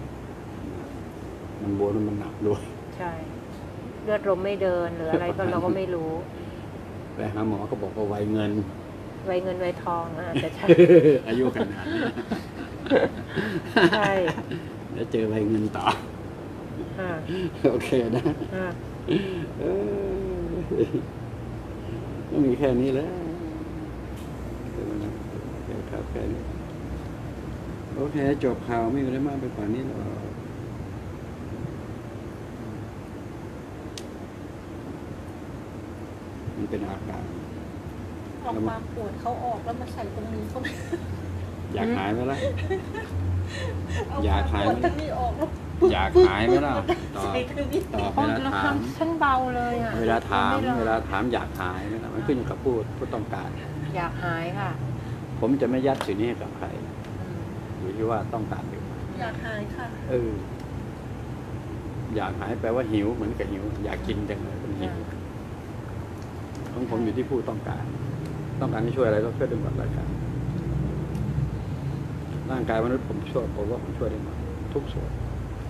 มันบวมแล้วมันหนักด้วยใช่ เลือดลมไม่เดินหรืออะไรก็เราก็ไม่รู้ไปหาหมอก็บอกว่าไวเงินไวเงินไวทองแต่ใช่อายุขนาดนี้ใช่แล้วเจอไวเงินต่ออ่าโอเคนะอ่าเออก็มีแค่นี้แหล้วครับแค่นี้โอเคจบข่าวไม่มีอะไรมากไปกว่านี้หรอกมันเป็นอาการออกมาปวดเขาออกแล้วมาใส่ตรงนี้ก็ไม่อยากหายไหมล่ะเอยากหายไหมปวดทางนี้ออกแล้วอยากหายไหมล่ะตอบใส่ทางนี้ตอบเพราะเวลาเราถามทำฉันเบาเลยอ่ะเวลาถามไม่ลยเวลาถามอยากหายไหมล่ะมันขึ้นอยู่กับผู้ต้องการอยากหายค่ะผมจะไม่ยัดสิ่งนี้ให้กับใครอยู่ที่ว่าต้องการหรือไม่อยากหายค่ะเออ อยากหายแปลว่าหิวเหมือนกับหิว อยากกินจังเลยเป็นหิวของผมอยู่ที่ผู้ต้องการ ต้องการให้ช่วยอะไรก็ช่วยด้วยหมดรายการร่างกายมนุษย์ผมช่วยผมว่าผมช่วยได้หมดทุกส่วน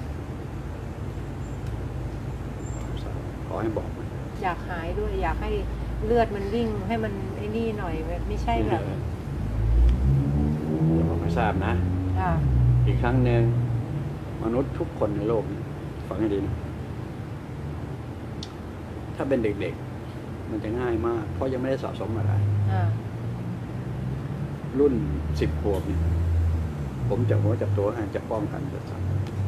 ขอให้บอกมาอยากหายด้วยอยากให้เลือดมันวิ่งให้มันไอ้นี่หน่อยไม่ใช่แบบผมไม่ทราบนะอ่าอีกครั้งหนึ่งมนุษย์ทุกคนในโลกนี้ฟังให้ดีนะถ้าเป็นเด็กๆมันจะง่ายมาก เพราะยังไม่ได้สะสมอะไรอ่ารุ่น10 ขวบเนี่ยผมจับหัวจับตัวให้จะป้องกันจะสั่ง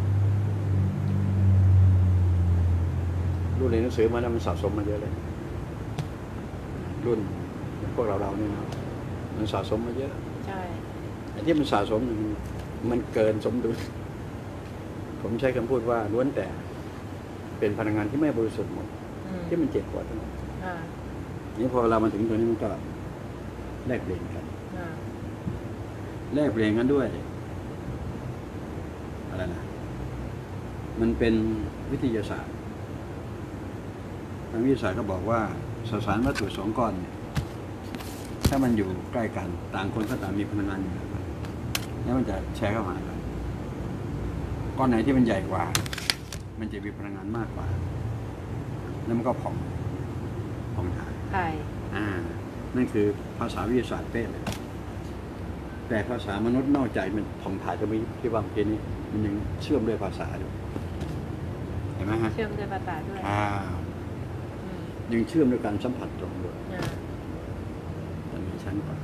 รุ่นเรียนหนังสือมาแล้วมันสะสมมาเยอะเลย รุ่นพวกเราเนี่ยนะมันสะสมมาเยอะใช่ไอ้ที่มันสะสมมันเกินสมดุล ผมใช้คำพูดว่าล้วนแต่เป็นพลังงานที่ไม่บริสุทธิ์หมด ที่มันเจ็บปวดทั้งหมดอ่านี่พอเรามาถึงตัวนี้มันก็แลกเปลี่ยนกันอ่าแลกเปลี่ยนกันด้วยอะไรนะมันเป็นวิทยาศาสตร์ทางวิทยาศาสตร์ก็บอกว่าสสารวัตถุ2 ก้อนเนี่ยถ้ามันอยู่ใกล้กันต่างคนก็ต่างมีพลังงานอยู่แล้วแล้วมันจะแชร์เข้าหากันก้อนไหนที่มันใหญ่กว่า มันจะมีพลังงานมากกว่าแล้วมันก็ผ่องถ่ายใช่นั่นคือภาษาวิทยาศาสตร์เป๊ะเลยแต่ภาษามนุษย์นอกจากมันผ่องถ่ายตรงนี้ที่ว่าเมื่อกี้นี้มันยังเชื่อมด้วยภาษาด้วยเห็นไหมฮะเชื่อมด้วยภาษาด้วย อืมยังเชื่อมด้วยการสัมผัสตรงด้วยอ่ามันมีชั้นกว่า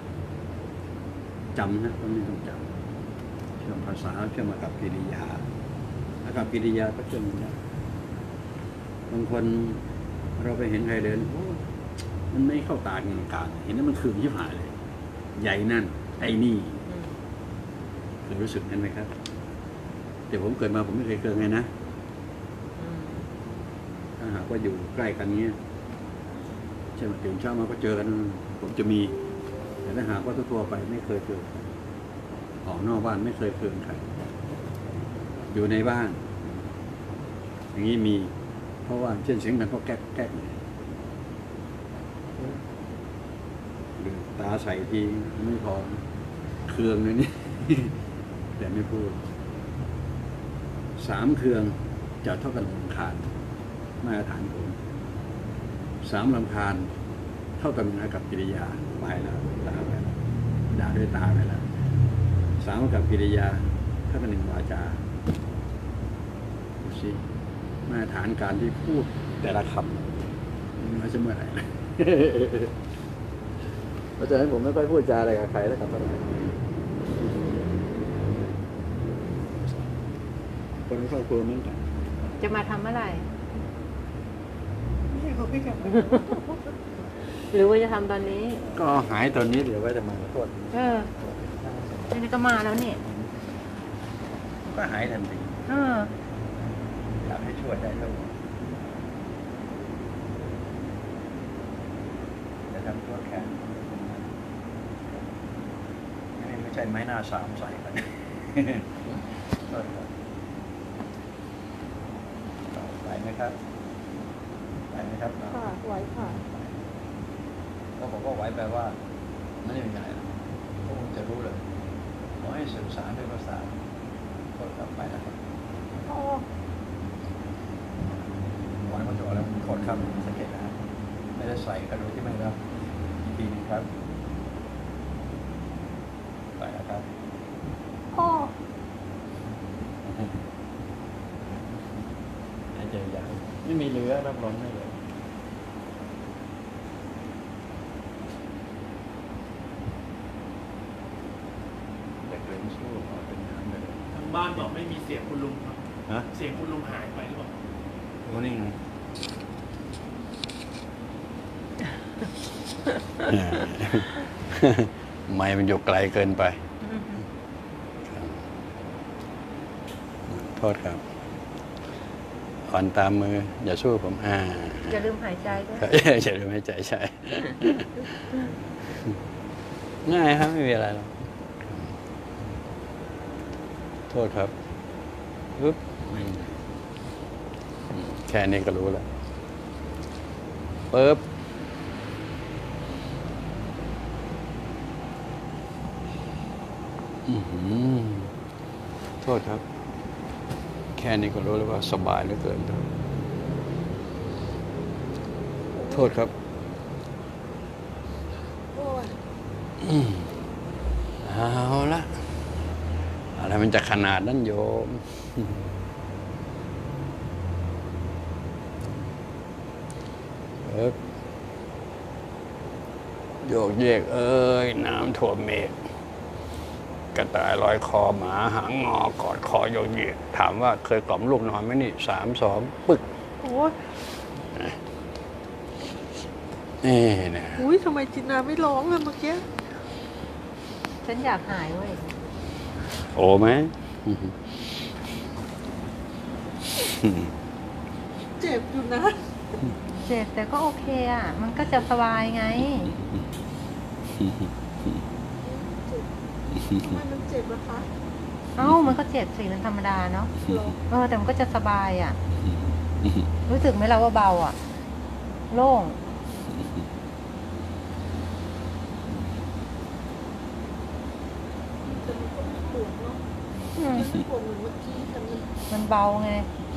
จำนะต้องไม่ต้องจำเชื่อมภาษาเชื่อมมากับกิริยาแล้วกับกิริยาก็เชื่อมกันได้บางคนเราไปเห็นใครเดินโอ้มันไม่เข้าตาเงินการเห็นแล้วมันคืนชิบหายเลย ใหญ่นั่น ไอ้นี่อืมเคยรู้สึกนั้นไหมครับแต่ผมเกิดมาผมไม่เคยเจอไงนะอืมถ้าหากว่าอยู่ใกล้กันเนี้ยเช่นตื่นเช้ามาก็เจอกัน ผมจะมี แต่ถ้าหากว่าทั่วๆไปไม่เคยเจอใครออกนอกบ้านไม่เคยเจอใครอยู่ในบ้าน อย่างนี้มี เพราะว่าเช่นเสียงดังก็แก๊กเนี่ยหรือตาใส่ทีไม่พอเครืองเลยนี่ แต่ไม่พูด3 เครืองจะเท่ากันลำคาญมาตรฐานผม3 ลำคาญเท่ากันกับกิริยาไปแล้วตาไปแล้วด่าด้วยตาไปแล้ว3 กับกิริยาเท่ากัน1 วาจาดูสิมาตรฐานการที่พูดแต่ละคำไม่ใช่เมื่อไหร่เลยเพราะฉะนั้นผมไม่ค่อยพูดจาอะไรกับใครแล้วกับอะไรคนในครอบครัวนั่นแหละจะมาทำเมื่อไหร่ไม่เขาไม่กลับมาหรือว่าจะทำตอนนี้ก็หายตอนนี้เดี๋ยวว่าจะมาขอโทษนี่ก็มาแล้วนี่ก็หายทันที อยากให้ช่วยได้เท่าไหร่จะทำตัวแขนนี่ไม่ใช่ไม้หน้าสามใส่กันไหวไหมครับไหวไหมครับค่ะไหวค่ะก็บอกว่าไหวแปลว่าไม่ได้มีอะไรพวกผมจะรู้เลยขอให้สื่อสารด้วยภาษาก็กลับไปนะครับอ๋อหวานมันจะออกแล้วขอดคำสังเกตนะครับไม่ได้ใส่กระดูกที่ไม่รับอีกทีนึงครับไปนะครับอ๋อหายใจยาวไม่มีเหลือรับรองไม่เลยเด็กเล่นสู้เอาเป็นน้ำเลยทางบ้านบอกไม่มีเสียงคุณลุงครับฮะเสียงคุณลุงหายไปหรือเปล่าโอ้นี่ไง ไม่มันอยู่ไกลเกินไปโทษครับอ่อนตามมือ อย่าสู้ผมอย่าลืมหายใจด้วยอย่าลืมให้ใจใช่ ง่ายครับไม่มีอะไรหรอกโทษครับปึ๊บแค่นี้ก็รู้แล้วปึ๊บโทษครับแค่นี้ก็รู้แล้วว่าสบายเหลือเกินครับโทษครับโอ้ยเอาละอะไรมันจะขนาดนั้นโยมโยกเยกน้ำท่วมเมฆกระต่ายลอยคอหมาหางงอกอดคอโยกเยกถามว่าเคยกล่อมลูกนอนไหมนี่3 2 ปึ๊กโอ้ยนี่นะอุ้ยทำไมจินนาไม่ร้องอะเมื่อกี้ฉันอยากหายเว้ยโอ้ไหมเจ็บอยู่นะเจ็บแต่ก็โอเคอ่ะ มันก็จะสบายไงทำไมมันเจ็บล่ะคะมันก็เจ็บสิมันธรรมดาเนาะหรอแต่มันก็จะสบายอ่ะ รู้สึกไหมเราว่าเบาอ่ะ โล่งแต่มันก็ไม่ปวดเนาะไม่ปวดเหมือนเมื่อกี้แต่มันมันเบาไง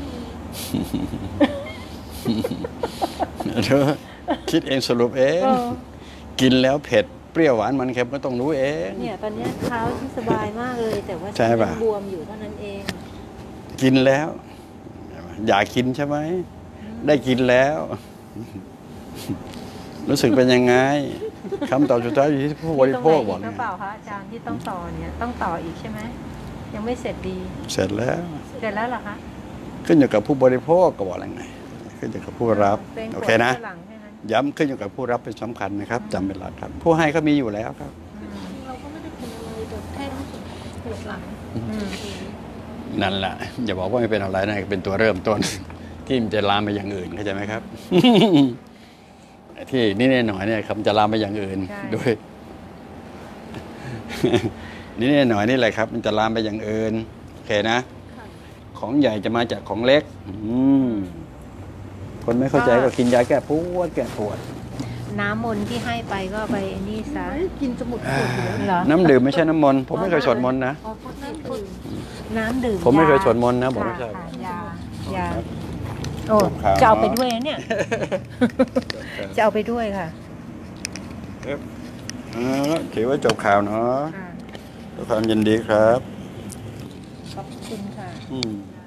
เธอคิดเองสรุปเอง กินแล้วเผ็ดเปรี้ยวหวานมันเค็มก็ต้องรู้เองเนี่ยตอนนี้เท้าที่สบายมากเลย แต่ว่าใช่ปะบวมอยู่เท่านั้นเองกินแล้ว อยากกินใช่ไหม ได้กินแล้ว รู้สึกเป็นยังไงคำตอบสุดท้ายอยู่ที่ผู้บริโภคบอกหเนี่รืยอเปล่าคะอาจารย์ที่ต้องต่อเนี่ยต้องต่ออีกใช่ไหมยังไม่เสร็จดีเสร็จแล้วเสร็จแล้วเหรอคะขึ้นอยู่กับผู้บริโภคก็บอกอะไรไง ขึ้นอยู่กับผู้รับป็โอเคนะปวดหลังแค่นั้นย้ำขึ้นอยู่กับผู้รับเป็นสำคัญนะครับจำเป็นหลักครับ ผู้ให้ก็มีอยู่แล้วครับเราก็ไม่ได้เป็นอะไรแต่แค่รู้สึกปวดหลังนั่นแหละอย่าบอกว่าไม่เป็นอะไรนะเป็นตัวเริ่มต้น ที่มันจะลามไปอย่างอื่นเข้าใจไหมครับ ที่นี่หน่อยเนี่ยครับจะลามไปอย่างอื่นโดย นี่หน่อยนี่แหละครับ มันจะลามไปอย่างอื่นโอเคนะค่ะของใหญ่จะมาจากของเล็กคนไม่เข้าใจก็กินยาแก้ปวดน้ำมนต์ที่ให้ไปก็ไปนี่ซะไม่กินจะหมดขวดอยู่แล้วเหรอน้ำดื่มไม่ใช่น้ำมนต์ผมไม่เคยสวดมนต์นะอ๋อเพราะนั่นคือน้ำดื่มผมไม่เคยาสวดมนต์นะผมไม่ค่ะใช่ค่ะยาโอ้ครับจะเอาไปด้วยนะเนี่ย จะเอาไปด้วยค่ะถือว่าจบข่าวเนาะค่ะด้วยความยินดีครับขอบคุณค่ะอืม